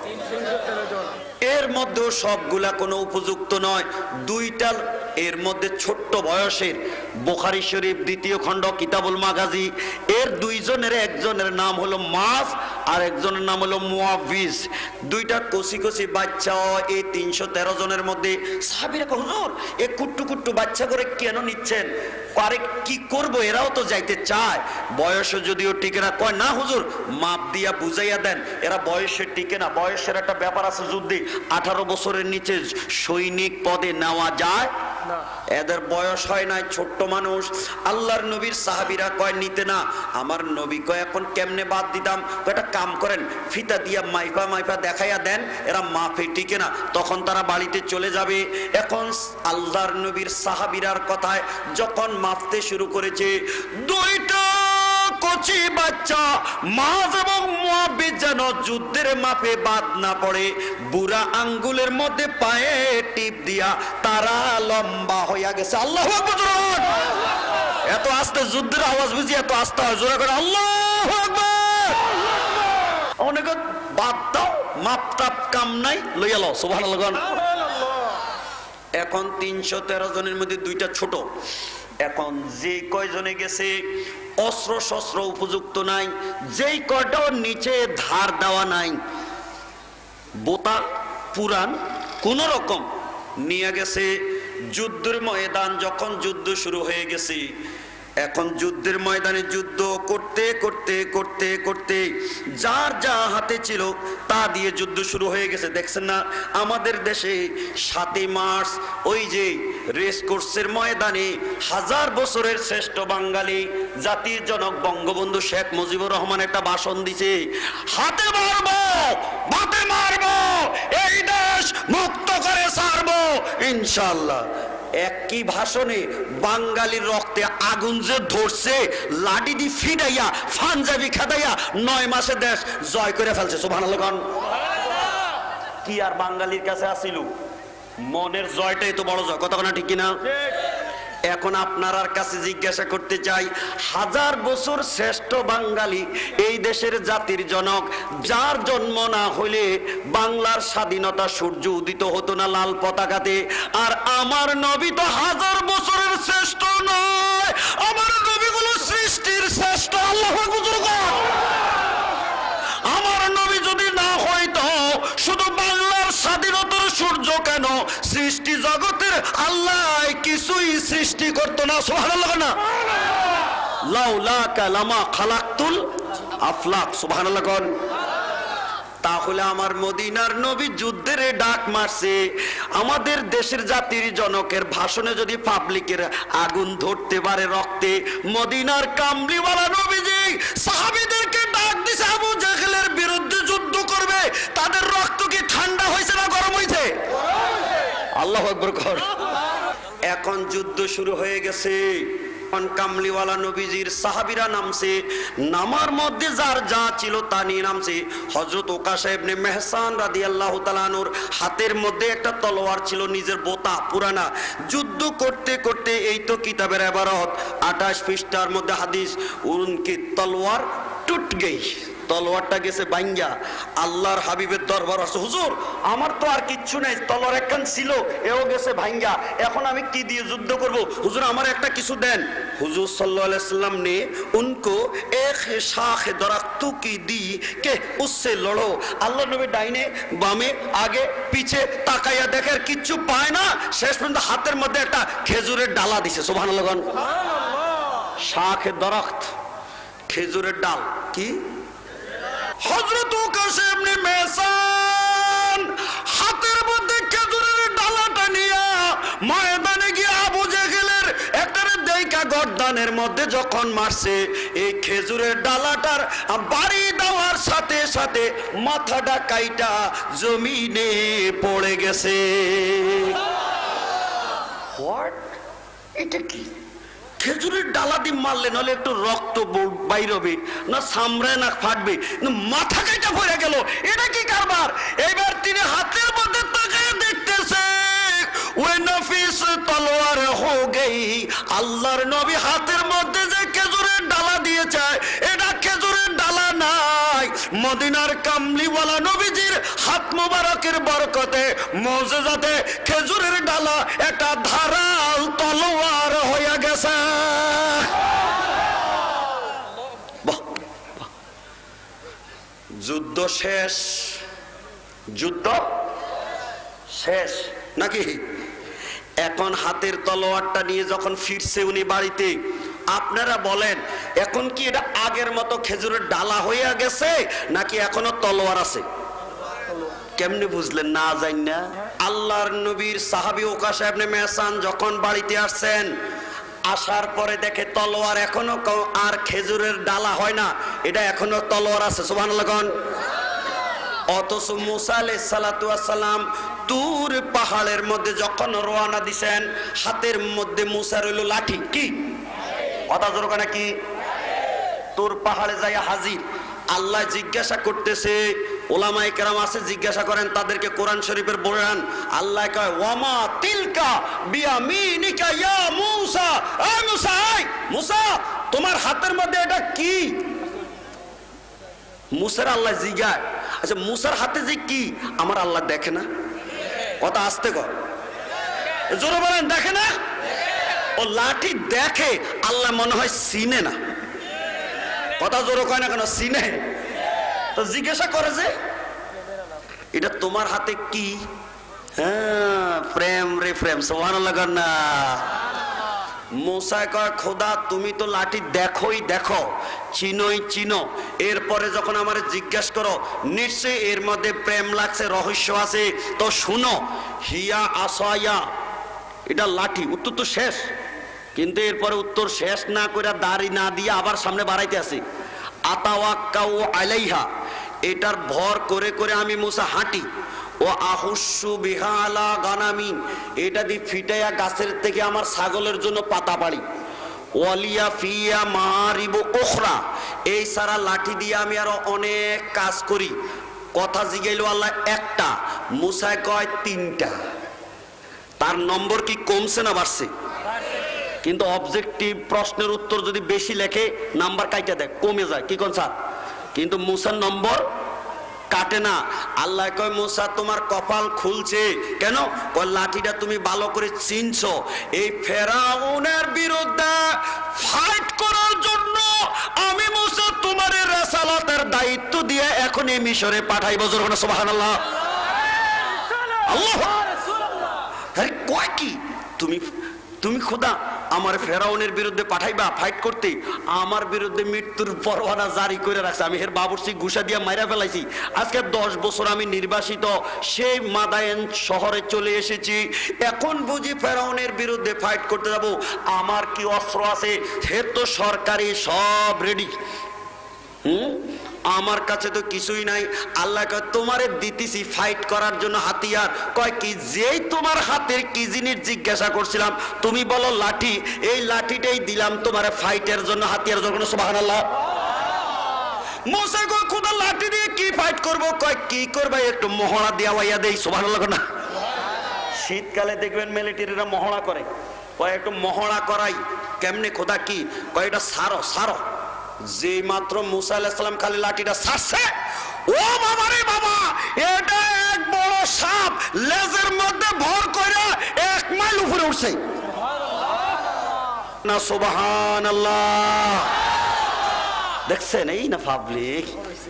এর মধ্যেও সবগুলা কোনো উপযুক্ত নয়। দুইটা এর মধ্যে ছোট্ট বয়সের, বুখারী শরীফ 2য় খণ্ড কিতাবুল মাগাজি, এর দুইজনের একজনের নাম হলো মাফ আর একজনের নাম হলো মুআবিজ। দুইটা কচি কচি বাচ্চা এই 313 জনের মধ্যে। সাহাবীরা কয়, হুজুর এ কুট্টু কুট্টু বাচ্চা করে কেন নিচ্ছেন? আরে কি করব, এরাও তো যাইতে চায়, বয়সে যদিও টিকে না। কয় না হুজুর, মাপ দিয়া বুঝাইয়া দেন, এরা বয়সে টিকে না, বয়সের একটা ব্যাপার আছে, যুদ্ধে 18 বছরের নিচে সৈনিক পদে নেওয়া যায় না, এদের বয়স হয় নাই, ছোট্ট মানুষ। আল্লাহর নবীর সাহাবীরা কয় নিতে না। আমার নবী কয় এখন কেমনে বাদ দিতাম? একটা কাম করেন, ফিতা দিয়া মাইপা মাইপা দেখাইয়া দেন, এরা মাপে টিকে না, তখন তারা বাড়িতে চলে যাবে। এখন আল্লাহর নবীর সাহাবীরার কথায় যখন মাপতে শুরু করেছে, দুইটা কচি বাচ্চা মাঝ এবং মুআবিজ যেন যুদ্ধের মাপে বাদ না পড়ে, বুড়া আঙ্গুলের মধ্যে পায়ে টিপ দিয়া তারা লম্বা হইয়া গেছে। আল্লাহু আকবার। এত আস্তে যুদ্ধের আওয়াজ বুঝি এত আস্তে হয়? জোরে করে আল্লাহু আকবার। অনেকে বাদ দাও, মাপ টাপ কাম নাই, লইয়া লও। সুবহানাল্লাহ। এখন 313 জনের মধ্যে দুইটা ছোট। এখন যে কয়জনে গেছে অস্ত্র শস্ত্র উপযুক্ত নাই, যেই কয়টাও নিচে ধার দেওয়া নাই, বোতা পুরান কোন রকম নিয়ে গেছে। যুদ্ধের ময়দান যখন যুদ্ধ শুরু হয়ে গেছে, এখন যুদ্ধের ময়দানে যুদ্ধ করতে করতে করতে করতে যার যা হাতে ছিল তা দিয়ে যুদ্ধ শুরু হয়ে গেছে। দেখছেন না আমাদের দেশে 7ই মার্চ ওই যে রেস কোর্সের ময়দানে 1000 বছরের শ্রেষ্ঠ বাঙালি জাতির জনক বঙ্গবন্ধু শেখ মুজিবুর রহমান একটা ভাষণ দিছে, হাতে মারবো, বাতে মারবো, এই দেশ মুক্ত করে ছাড়বো ইনশাআল্লাহ। একই ভাষণে বাঙালির রক্তে আগুন যে ধরছে, লাঠি দি ফিরাইয়া ফানজাবি খাদাইয়া 9 মাসে দেশ জয় করে ফেলছে। সুবহানাল্লাহ। কি আর বাঙালির কাছে আসিল? মনের জয়টাই তো বড় জয়, কথা না ঠিক কিনা? এখন আপনার কাছে জিজ্ঞাসা করতে চাই, 1000 বছর শ্রেষ্ঠ বাঙালি, এই দেশের জাতির জনক, যার জন্ম না হলে বাংলার স্বাধীনতা সূর্য উদিত হতো না লাল পতাকাতে। আর আমার নবী তো 1000 বছরের শ্রেষ্ঠ নয়, আমার নবীগুলো সৃষ্টির শ্রেষ্ঠ। আল্লাহু আকবার। আমার নবী যদি না হইতো, শুধু বাংলার স্বাধীনতার সূর্য কেন, সৃষ্টি জগতের আল্লাহ কিছুই সৃষ্টি করতো না। সুবহানাল্লাহ না? লাউলাকা লামা খালাকতুল আফলাক। সুবহানাল্লাহ কোন? তাহলে আমার মদিনার নবী যুদ্ধের ডাক মারছে, আমাদের দেশের জাতির জনকের ভাষণে যদি পাবলিকের আগুন ধরতে পারে রক্তে, মদিনার কামলিওয়ালা নবীজি সাহাবীদেরকে ডাক দিছে আবু জাহেলের বিরুদ্ধে যুদ্ধ করবে, তাদের রক্ত কি ঠান্ডা হয়েছে না গরম হয়েছে? আল্লাহু আকবার কর। এখন যুদ্ধ শুরু হয়ে গেছে। কামলিওয়ালা নবীজির সাহাবীরা নামছে, নামার মধ্যে যার যা ছিল তা নিয়ে নামছে। হযরত ওকাশা ইবনে মেহসান রাদিয়াল্লাহু তাআলা আনহুর হাতের মধ্যে একটা তলোয়ার ছিল, নিজের বোতা পুরানা। যুদ্ধ করতে করতে, এই তো কিতাবের ইবারত 28 পৃষ্ঠার মধ্যে হাদিস, উনকি তলোয়ার টুট গই, তলোয়ারটা গেছে বাইঙ্গা। আল্লাহর হাবিবের দরবার আছে, হুজুর আমার তো আর কিচ্ছু নাই, তলোয়ার একখান ছিল এও গেছে ভাঙ্গা, এখন আমি কি দিয়ে যুদ্ধ করব? হুজুর আমার একটা কিছু দেন। হুজুর সাল্লাল্লাহু আলাইহি সাল্লাম ने उनको एक शाख दरख्त की दी के उससे लड़ो। আল্লাহ নবী ডাইনে বামে আগে পিছে তাকাইয়া দেখে আর কিচ্ছু পায় না, শেষ পর্যন্ত হাতের মধ্যে একটা খেজুরের ডালা দিছে। সুবহানাল্লাহ। শাখ দরখ্ত, খেজুরের ডাল। কি? হযরত ওকাশা ইবনে মেহসান হাতের মধ্যে খেজুরের ডালাটা নিয়ে ময়দানে গিয়ে আবু জাহেলের একটারে দেইকা গর্দানের মধ্যে যখন মারছে, এই খেজুরের ডালাটার বাড়ি দেওয়ার সাথে সাথে মাথাটা কাইটা জমিনে পড়ে গেছে। হোয়াট? এটা কি? খেজুরের ডালা দিয়ে মারলে নলে একটু রক্ত বাইর হবে না, সামরায় না ফাটবে, মাথা কাটা পড়ে গেল, এটা কি কারবার? এবার তিনি হাতের মধ্যে তাকায় দেখতেছে, ওই নফিস তলোয়ার হো গই। আল্লাহর নবী হাতের মধ্যে যে খেজুরের ডালা দিয়েছে, এটা খেজুরের ডালা নাই, মদিনার কামলিওয়ালা নবীজির হাত মোবারকের বরকতে মুজিজাতে খেজুরের ডালা একটা ধারাল তলোয়ার হয়ে গেছে। যুদ্ধ শেষ, যুদ্ধ শেষ নাকি? এখন হাতের তলোয়ারটা নিয়ে যখন ফিরছে উনি বাড়িতে, আপনারা বলেন এখন কি এটা আগের মতো খেজুরের ডালা হয়ে গেছে নাকি এখনো তলোয়ার আছে? কেমনে বুঝলেন? না জানি না। আল্লাহর নবীর সাহাবী ওকাশা ইবনে মেহসান যখন বাড়িতে আসছেন, আসার পরে দেখে তলোয়ার এখনো আর খেজুরের ডালা হয় না, এটা এখনো তলোয়ার আছে। সুবহানাল্লাহ। অথচ মুসা আলাইহিস সালাতু ওয়াস সালাম তুর পাহাড়ের মধ্যে যখন রওনা দিছেন, হাতের মধ্যে মুসার হইল লাঠি। কি কথা জোর করে কি? তুর পাহাড়ে যাইয়া হাজির। আল্লাহ জিজ্ঞাসা করতেছে, ওলামায়ে কেরাম আছে জিজ্ঞাসা করেন তাদেরকে কোরআন শরীফের বয়ান। আল্লাহ কয় ওয়ামা তিলকা বিয়ামিনিকা ইয়া মুসা। এ মুসা, মুসা তোমার হাতের মধ্যে এটা কি? মুসার আল্লাহ জিজ্ঞাসা, আচ্ছা মুসার হাতে যে কি আমার আল্লাহ দেখে না? কথা আস্তে কর, জোরে বলেন দেখে না? ও লাঠি দেখে, আল্লাহ মনে হয় চিনে না। কথা জোরে কয় না কেন? চিনে। তো জিজ্ঞাসা করে যে এটা তোমার হাতে কি? হ্যাঁ, প্রেম রে প্রেম। সুবহানাল্লাহ না? মুসা কয় খোদা তুমি তো লাঠি দেখোই দেখো, চিনোই চিনো, এরপরে যখন আমার জিজ্ঞাসা করো নিশ্চয়ই এর মধ্যে প্রেম লাগছে, রহস্য আছে, তো শুনো। হিয়া আসায়া, এটা লাঠি। উত্তর তো শেষ, কিন্তু এরপরে উত্তর শেষ না করে দাড়ি না দিয়ে আবার সামনে বাড়াইতে আছে। আতাওয়াক্কাউ আলাইহা, এটার ভর করে করে আমি মুসা হাঁটি। ও আহুসু বিহালা গানামি, এটা দিয়ে ফিটাইয়া গাছের থেকে আমার ছাগলের জন্য পাতা পাড়ি। ওয়ালিয়া ফিয়া মারিবু ওখরা, এই সারা লাঠি দিয়ে আমি আরো অনেক কাজ করি। কথা জিগাইলো আল্লাহ একটা, মুসা কয় তিনটা। তার নম্বর কি কমছে না বাড়ছে? কিন্তু অবজেক্টিভ প্রশ্নের উত্তর যদি বেশি লেখে নাম্বার কাইটা দেয়, কমে যায়। কি কোন স্যার? কিন্তু মুসার নম্বর কাটে না। আল্লাহ কয় মুসা তোমার কপাল খুলছে কেন? কয় লাঠিটা তুমি ভালো করে চিনছো, এই ফেরাউনের বিরুদ্ধে ফাইট করার জন্য আমি মুসা তোমার রিসালাতের দায়িত্ব দিয়ে এখন এই মিশরে পাঠাইব। জোরে সুবহানাল্লাহ। আল্লাহ আরে কয় কি তুমি খোদা আমার ফেরাউনের বিরুদ্ধে পাঠাইবা ফাইট করতে? আমার বিরুদ্ধে মৃত্যুর পরোয়ানা জারি করে রাখছে, আমি এর বাবুর্চি ঘুষা দিয়া মাইরা ফেলাইছি। আজকে 10 বছর আমি নির্বাসিত সেই মাদায়েন শহরে চলে এসেছি, এখন বুঝি ফেরাউনের বিরুদ্ধে ফাইট করতে যাব? আমার কি অস্ত্র আছে? হে তো সরকারি সব রেডি, আমার কাছে তো কিছুই নাই। আল্লাহ কয় তোমারে দিতেছি ফাইট করার জন্য হাতিয়ার। কয় কি? যেই তোমার হাতের কি জিনিস জিজ্ঞাসা করছিলাম তুমি বলো লাঠি, এই লাঠিটাই দিলাম তোমারে ফাইটের জন্য হাতিয়ার। যখন সুবহানাল্লাহ। মুসা কয় খোদা লাঠি দিয়ে কি ফাইট করব? কয় কি করবে? একটু মহড়া দিয়া ওয়াইয়া দেই। সুবহানাল্লাহ না? শীতকালে দেখবেন মিলিটারিরা মহড়া করে, কয় একটু মহড়া করাই। কেমনে খোদা? কি কয়? এটা সারো সারো। যে মাত্র মুসা আলাইহিস সালাম খালি লাঠিটা ছাড়ছে, ও বাবা রে বাবা, এটা এক বড় সাপ লেজের মধ্যে ভর করে 1 মাইল উপরে উঠছে। না সুবহানাল্লাহ। দেখছেন এই না পাবলিক?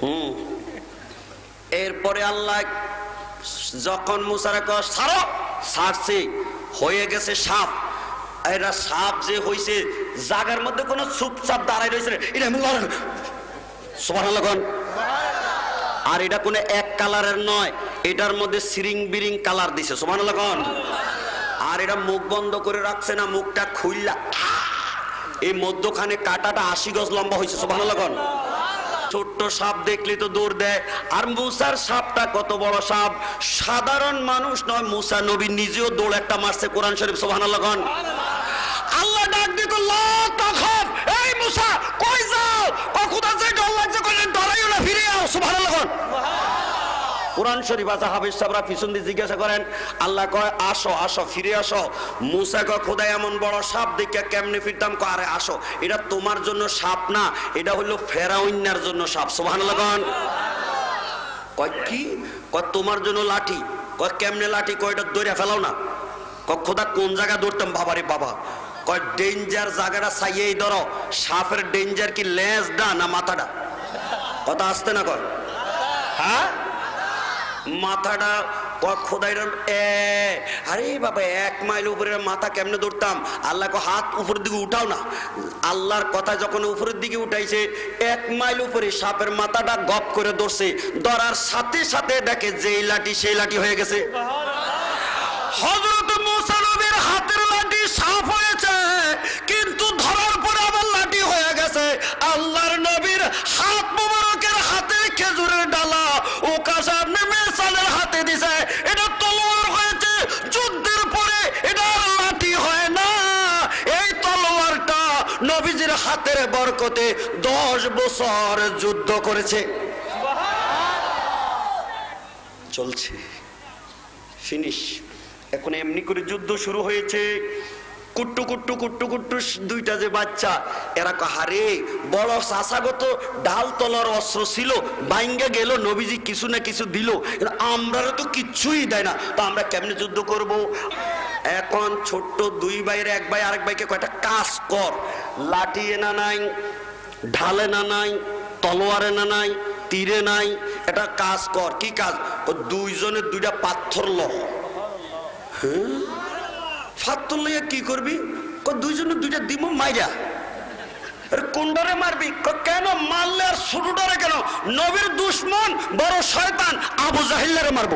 এরপরে আল্লাহ যখন মুসারে কয় ছাড়ো, ছাড়ছে, হয়ে গেছে সাপ। এরা সাপ যে হইছে জায়গার মধ্যে কোন চুপচাপ দাঁড়াই রয়েছে, এটা আমি সুবহানাল্লাহ। আর এটা কোন এক কালারের নয়, এটার মধ্যে সিরিং বিরিং কালার দিছে। সুবহানাল্লাহ। আর এটা মুখ বন্ধ করে রাখছে না, মুখটা খুইলা এই মধ্যখানে কাটাটা 80 গজ লম্বা হয়েছে। সুবহানাল্লাহ। ছোট্ট সাপ দেখলে তো দৌড় দেয়। আর মুসার সাপটা কত বড় সাপ, সাধারণ মানুষ নয়, মুসা নবী নিজেও দৌড় একটা মারছে। কোরআন শরীফ। সুবহানাল্লাহ। আল্লাহ ডাক দিত লা তাখাফ, এই মুসা কই যাও? কখুদা যে ডর লাগছে, কইলেন ডরাইও না, ফিরে আও। সুবহানাল্লাহ। কোরআন শরীফ আছে, হাফেজ সাহেবরা পিছন দিয়ে জিজ্ঞাসা করেন, আল্লাহ কয় আসো আসো, ফিরে আসো। মুসা কয় খোদা এমন বড় সাপ দেখে কেমনে ফিরতাম? কয় আরে আসো, এটা তোমার জন্য সাপ না, এটা হলো ফেরাউনের জন্য সাপ। সুবহানাল্লাহ। কয় কি? কয় তোমার জন্য লাঠি। কয় কেমনে লাঠি? কয় এটা দৌড়ে ফেলাও না। কয় খোদা কোন জায়গা দৌড়তাম? বাবা রে বাবা। কয় ডেঞ্জার জায়গাটা চাইয়েই ধরো। সাপের ডেঞ্জার কি লেজটা না মাথাটা? কথা আসতে না কয়? হ্যাঁ মাথাটা। খোদাই আরে বাবা 1 মাইল উপরে মাথা কেমনে ধরতাম? আল্লাহ হাত উপরের দিকে উঠাও না। আল্লাহর কথা যখন উপরের দিকে উঠাইছে, 1 মাইল উপরে সাপের মাথাটা গপ করে ধরছে। ধরার সাথে সাথে দেখে যেই লাঠি সেই লাঠি হয়ে গেছে। হযরত মুসা নবীর হাতের লাঠি সাপ হয়েছে, কিন্তু ধরার পরে আবার লাঠি হয়ে গেছে। আল্লাহর নবীর হাত মোবারকের হাতে খেজুরের ডালা ওকা সামনে মেসালের হাতে দিছে, এটা তলোয়ার হয়েছে। যুদ্ধের পরে এটা আর লাঠি হয় না। এই তলোয়ারটা নবীজির হাতের বরকতে 10 বছর যুদ্ধ করেছে। চলছে, ফিনিশ। এখন এমনি করে যুদ্ধ শুরু হয়েছে। কুট্টু কুট্টু কুট্টু কুট্টু দুইটা যে বাচ্চা, এরা হারে বড় চাষাগত ডাল তলার অস্ত্র ছিল, বাইঙ্গা গেল, নবীজি কিছু না কিছু দিল, আমরা তো কিচ্ছুই দেয় না, তো আমরা কেমনে যুদ্ধ করব? এখন ছোট্ট 2 ভাইয়ের 1 ভাই আরেক ভাইকে কয়টা কাজ কর, লাঠি এনা নাই, ঢালে না নাই, তলোয়ারে না নাই, তীরে নাই, এটা কাজ কর। কি কাজ? 2 জনের 2টা পাথর ল। হ্যাঁ পাথর লইয়া কি করবি? 2 জনের 2টা দিব মাইরা। কোনডারে মারবি? কেন মারলে আর ছোটটারে কেন? নবীর দুশ্মন বড় শয়তান আবু জাহিল্লারে মারবো।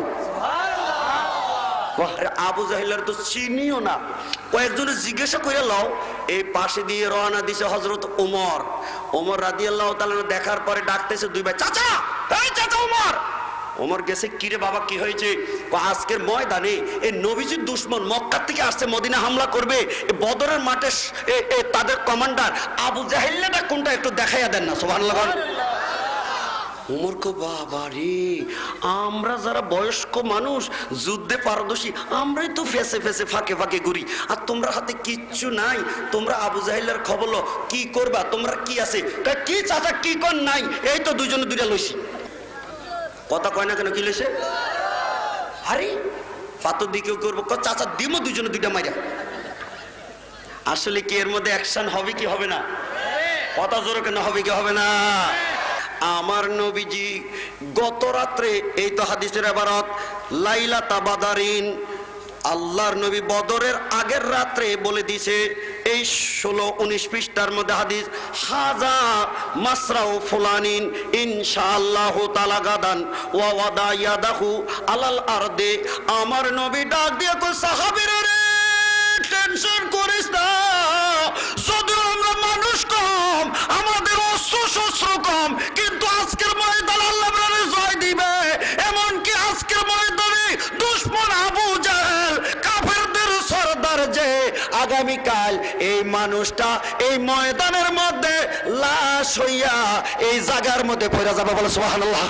আবু জাহিল্লার তো চিনিও না। কয়েকজনে জিজ্ঞাসা করে লও। এই পাশে দিয়ে রওনা দিছে হযরত ওমর। ওমর রাদিয়াল্লাহু তাআলা দেখার পরে ডাকতেছে 2 ভাই, চাচা, এই চাচা ওমর। ওমর গেছে, কিরে বাবা কি হয়েছে? আজকের ময়দানে এই নবীজির দুশমন মক্কা থেকে আসছে, মদিনা হামলা করবে, বদরের মাঠে তাদের কমান্ডার আবু জাহিল্লাটা কোনটা একটু দেখাইয়া দেন না। সুবহানাল্লাহ। উমর কো বাবা রে, আমরা যারা বয়স্ক মানুষ যুদ্ধে পারদর্শী আমরাই তো ফেসে ফেসে ফাঁকে ফাঁকে ঘুরি, আর তোমরা হাতে কিচ্ছু নাই। তোমরা আবু জাহেলের খবর লো, কি করবা তোমরা, কি আছে কি চাচা কি কর নাই, এই তো দুইজনে দুইটা লইছি। কথা কয় না কেন, কি লইছে? আরে ফাতর দিকেও করবো, চাচা দিমো দুইজনে দুইটা মাইরা। আসলে কি এর মধ্যে অ্যাকশন হবে কি হবে না? কথা জোরে কেন, হবে কি হবে না? আমার নবীজি গত রাত্রে, এই তো হাদিসের ইবারত, লাইলাতা বাদারিন, আল্লাহর নবী বদরের আগের রাত্রে বলে দিছে, এই 16-19 পৃষ্ঠার মধ্যে হাদিস, হাজা মাসরাউ ফুলানিন ইনশাআল্লাহু তাআলা গাদান ওয়া ওয়াদা ইয়াদাহু আলাল আরদে। আমার নবী ডাক দিয়ে কই, সাহাবীরা রে টেনশন করিস না, যদিও আমরা মানুষ কম, আমাদের অস্ত্র শস্ত্র কম, কিন্তু আজকের ময়দান আল্লাহ আমাদের জয় দিবে। এমনকি আজকের ময়দানে দুশমন আবু জাহেল, কাফেরদের সরদার যে, আগামীকাল এই মানুষটা এই ময়দানের মধ্যে লাশ হইয়া এই জায়গার মধ্যে পড়ে যাবে। বলে সুবহানাল্লাহ।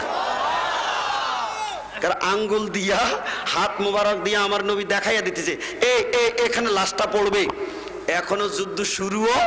আঙ্গুল দিয়া, হাত মোবারক দিয়া আমার নবী দেখাইয়া দিতেছে, এখানে লাশটা পড়বে। এখনো যুদ্ধ শুরুও,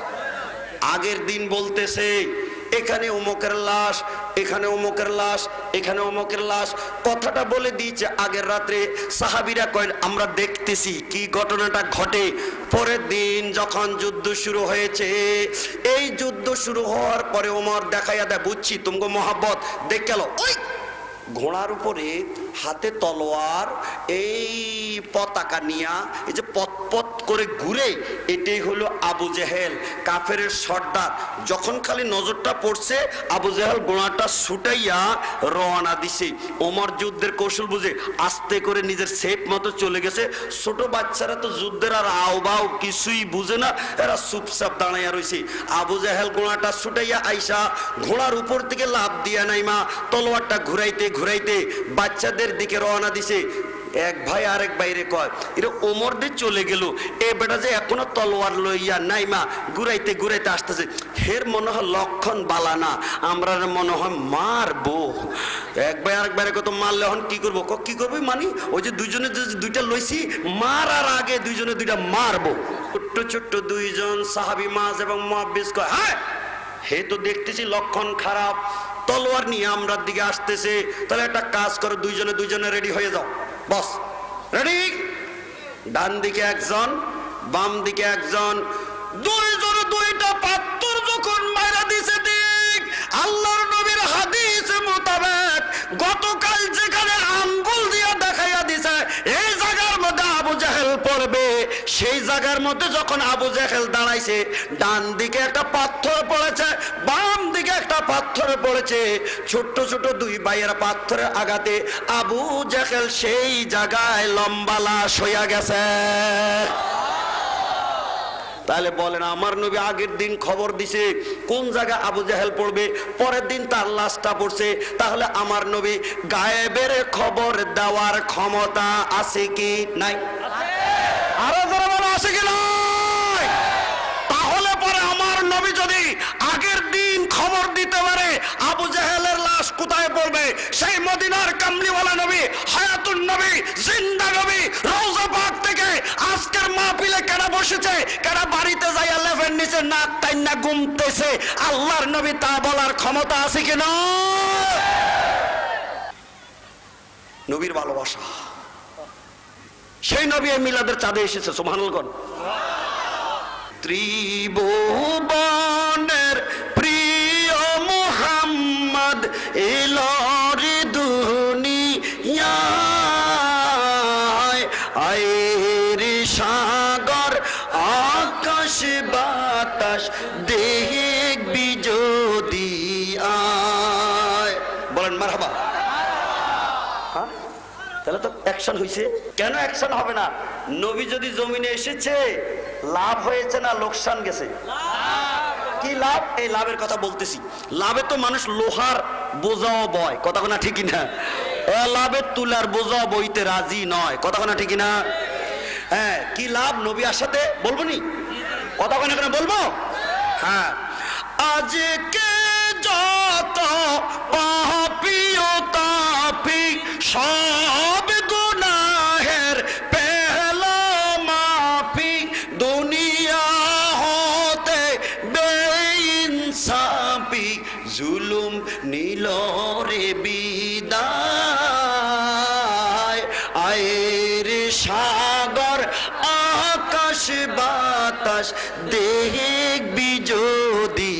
আগের দিন বলতেছে এখানে অমুকের লাশ, এখানে অমুকের লাশ, এখানে অমুকের লাশ, কথাটা বলে দিয়েছে আগের রাত্রে। সাহাবীরা কয় আমরা দেখতেছি কি ঘটনাটা ঘটে। পরের দিন যখন যুদ্ধ শুরু হয়েছে, এই যুদ্ধ শুরু হওয়ার পরে ওমর দেখাইয়া দেয়, বুঝছি তুমগো মহাব্বত, দেখ গেল ওই ঘোড়ার উপরে হাতে তলোয়ার, এই পতাকা নিয়া, এই যে পথ পথ করে ঘুরে, এটাই হলো আবু জেহেল, কাফের সর্দার। যখন খালি নজরটা পড়ছে, আবু জেহেল ঘোড়াটা ছুটাইয়া রওনা দিছে। ওমর যুদ্ধের কৌশল বুঝে আস্তে করে নিজের সেফ মতো চলে গেছে। ছোট বাচ্চারা তো যুদ্ধের আর আওবাও কিছুই বুঝে না, এরা চুপচাপ দাঁড়াইয়া রয়েছে। আবু জেহেল ঘোড়াটা ছুটাইয়া আইসা ঘোড়ার উপর থেকে লাফ দিয়া নাইমা তলোয়ারটা ঘুরাইতে ঘুরাইতে বাচ্চাদের দিকে রওনা দিছে। এক ভাই আরেক বাইরে কয়, এরা ওমর দিয়ে চলে গেল, এ বেটা যে এখনো তলোয়ার লইয়া নাইমা ঘুরাইতে ঘুরাইতে আসতেছে, হের মনে হয় লক্ষণ বালা না, আমরা মনে হয় মারবো। এক ভাই আরেক বাইরে কত মারলে এখন কি করবো? কি করবো মানি, ওই যে দুইজনে দুইটা লইছি, মারার আগে দুইজনে দুইটা মারবো। ছোট্ট ছোট্ট দুইজন সাহাবী মাজ এবং মুহাব্বিস কয়, হ্যাঁ হে তো দেখতেছি লক্ষণ খারাপ, তলোয়ার নিয়ে আমরা দিকে আসতেছে, তাহলে একটা কাজ করো, দুইজনে দুইজনে রেডি হয়ে যাও। বস রেডি, ডান দিকে একজন, বাম দিকে একজন, দুইজনে দুইটা পাথর যখন মাইরা দিছে দিক, আল্লাহর নবীর হাদিস মোতাবেক গতকাল যেখানে আঙ্গুল দিয়া দেখাইয়া দিছে এই জায়গার মধ্যে আবু জাহেল পড়বে, সেই জায়গার মধ্যে যখন আবু জাহেল দাঁড়াইছে, ডান দিকে একটা পাথর পড়েছে, বাম দিকে একটা পাথর পড়েছে, ছোট্ট ছোট দুই ভাইয়ের পাথরের আঘাতে আবু জাহেল সেই জায়গায় লম্বা লাশ হইয়া গেছে। তাহলে বলেন, আমার নবী আগের দিন খবর দিছে কোন জায়গায় আবু জাহেল পড়বে, পরের দিন তার লাশটা পড়ছে, তাহলে আমার নবী গায়েবের খবর দেওয়ার ক্ষমতা আছে কি নাই? আরো যারা বলো আছে কি নাই? তাহলে পরে আমার নবী যদি আগের দিন খবর দিতে পারে আবু জাহেলের লাশ কোথায় পড়বে, সেই মদিনার কামলিওয়ালা নবী, হায়াতুন নবী, জিন্দা নবী, রওজা পাক থেকে আজকের মাহফিলে কেন বসেছে, কেন বাড়িতে যাইয়া লেফের নিচে নাক টাইনা ঘুমতেছে, আল্লাহর নবী তা বলার ক্ষমতা আছে কি না? নবীর ভালোবাসা, সেই নবী মিলাদের চাঁদে এসেছে। সুবহানাল্লাহ। ত্রিভুবনের প্রিয় মুহাম্মদ এলোর দুনিয়ায়, আয়ের সাগর আকাশ বাতাস দেখবি যদি আয়। বলেন মারহাবা। তাহলে তো অ্যাকশন হয়েছে। কেন অ্যাকশন হবে না? নবী যদি জমিনে এসেছে, লাভ হয়েছে না লোকসান গেছে? কি লাভ? এই লাভের কথা বলতেছি। লাভে তো মানুষ লোহার বোঝাও বয়, কথা না ঠিকই না? লাভের তুলার বোঝাও বইতে রাজি নয়, কথা না ঠিকই না? হ্যাঁ, কি লাভ নবী আসাতে বলবো নি? কথা না কেন বলবো? হ্যাঁ, আজকে যত পাপী ও তাপী সব গুনাহের পেল মাফি দুনিয়া হতে বেইনসাফি জুলুম নীল রে বিদায় আয়ের সাগর আকাশ বাতাস দেখবি যদি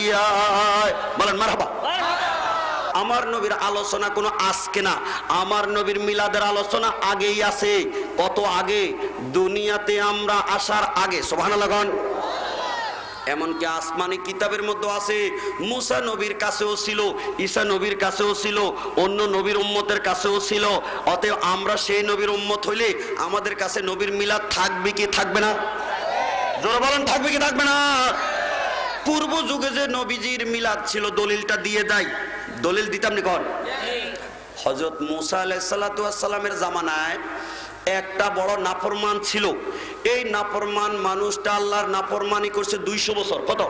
বলেন মারহাবা। আমার নবীর আলোচনা কোনো আজকে না, আমার নবীর মিলাদের আলোচনা আগেই আছে। কত আগে? দুনিয়াতে আমরা আসার আগে। সুবহানাল্লাহ। এমনকি আসমানি কিতাবের মধ্যে আছে মুসা নবীর কাছেও ছিল, ঈসা নবীর কাছেও ছিল, অন্য নবীর উম্মতের কাছেও ছিল। অতএব আমরা সেই নবীর উম্মত হইলে আমাদের কাছে নবীর মিলাদ থাকবে কি থাকবে না? জোরে বলেন, থাকবে কি থাকবে না? পূর্ব যুগে যে নবীজির মিলাদ ছিল দলিলটা দিয়ে দেয়। দলিল দিতাম নি কন? হযরত মুসা আলাইহিস সালাতু ওয়াস সালামের জামানায় একটা বড় নাফরমান ছিল। এই নাফরমান মানুষটা আল্লাহর নাফরমানি করছে 200 বছর। কত?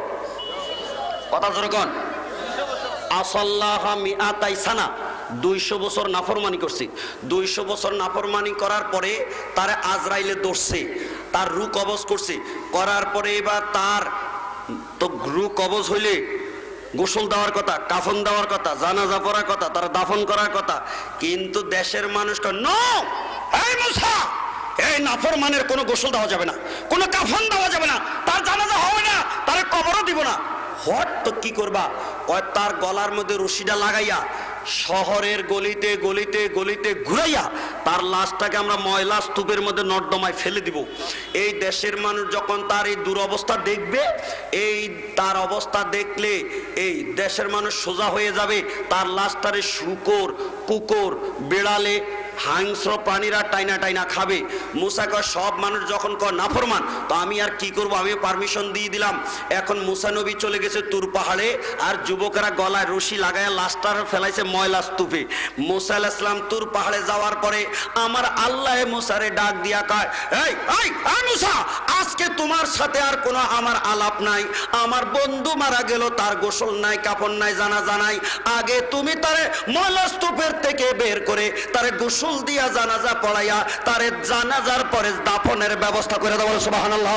কথা জোরে কন। আসাল্লাহা মিআতাই সানা, 200 বছর নাফরমানি করছে। 200 বছর নাফরমানি করার পরে তারে আজরাইলে ধরছে, তার রূহ কবজ করছে। করার পরে এবার তার তো রূহ কবজ হইলে গোসল দেওয়ার কথা, কাফন দেওয়ার কথা, জানাজা পড়ার কথা, তার দাফন করার কথা। কিন্তু দেশের মানুষ নো, এই মুসা, এই নাফরমানের কোনো গোসল দেওয়া যাবে না, কোনো কাফন দেওয়া যাবে না, তার জানাজা হবে না, তার কবরও দিব না। হট তো কি করবা? তার গলার মধ্যে রশিটা লাগাইয়া শহরের গলিতে গলিতে গলিতে ঘুরাইয়া তার লাশটাকে আমরা ময়লা স্তূপের মধ্যে নর্দমায় ফেলে দিব। এই দেশের মানুষ যখন তার এই দুরবস্থা দেখবে, এই তার অবস্থা দেখলে এই দেশের মানুষ সোজা হয়ে যাবে। তার লাশটারে শুকর, কুকুর, বিড়ালে, হাংস্র প্রাণীরা টাইনা টাইনা খাবে। মুসা কয় সব মানুষ যখন কয় নাফরমান, তো আমি আর কি করব? আমি পারমিশন দিয়ে দিলাম। এখন মুসা নবী চলে গেছে তুর পাহাড়ে, আর যুবকেরা গলায় রশি লাগায় লাশটার ফেলাইছে ময়লা স্তূপে। মুসা আলাইহিস সালাম তুর পাহাড়ে যাওয়ার পরে আমার আল্লাহ মুসারে ডাক দিয়া কয়, এই এই মুসা, আজকে তোমার সাথে আর কোনো আমার আলাপ নাই। আমার বন্ধু মারা গেল, তার গোসল নাই, কাফন নাই, জানাজা নাই। আগে তুমি তারে ময়লা স্তূপের থেকে বের করে তারে গোসল দিয়া জানাজা পড়াইয়া তারে জানাজার পরে দাফনের ব্যবস্থা করে দাও। সুবহানাল্লাহ।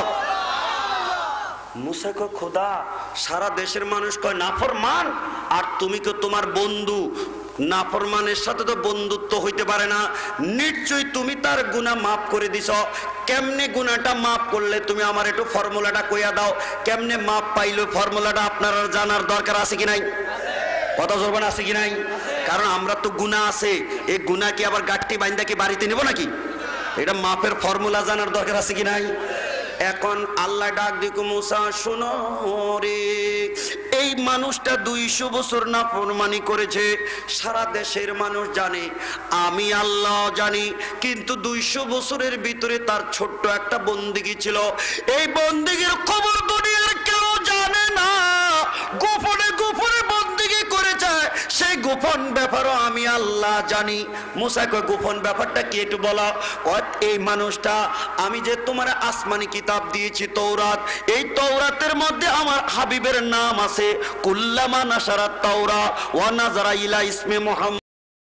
মুসা কয় খোদা, সারা দেশের মানুষ কয় নাফরমান, আর তুমি তো তোমার বন্ধু, নাফরমানের সাথে তো বন্ধুত্ব হইতে পারে না। নিশ্চয়ই তুমি তার গুনাহ মাফ করে দিছ। কেমনে গুনাহটা মাফ করলে তুমি আমার একটু ফর্মুলাটা কইয়া দাও। কেমনে মাফ পাইলো ফর্মুলাটা আপনার জানার দরকার আছে কি নাই? কথা জোরবান আছে কি নাই? কারণ আমরা তো গুনাহ আছে, এই গুনাহ কি আবার গাঠটি বাইন্দা কি বাড়িতে নেব নাকি? এটা মাপের ফর্মুলা জানার দরকার আছে কি নাই? এখন আল্লাহ ডাক দিকু, মুসা শোনো রে, এই মানুষটা 200 বছর নাফরমানি করেছে, সারা দেশের মানুষ জানে, আমি আল্লাহ জানি। কিন্তু 200 বছরের ভিতরে তার ছোট্ট একটা বন্দিগি ছিল। এই বন্দিগির খবর দুনিয়ার কেউ জানে না। গোপনে গোপনে বন্দিগি করেছে, সেই গোপন ব্যাপারও আমি আল্লাহ জানি। মুসা কয় গোপন ব্যাপারটা কি একটু বলো। এই মানুষটা, আমি যে তোমার আসমানি কিতাব দিয়েছি তৌরাত, এই তৌরাতের মধ্যে আমার হাবিবের নাম আছে। কুল্লামা নাশারাত তাওরা ওয়া নাযারা ইলা ইসমে মুহাম্মদ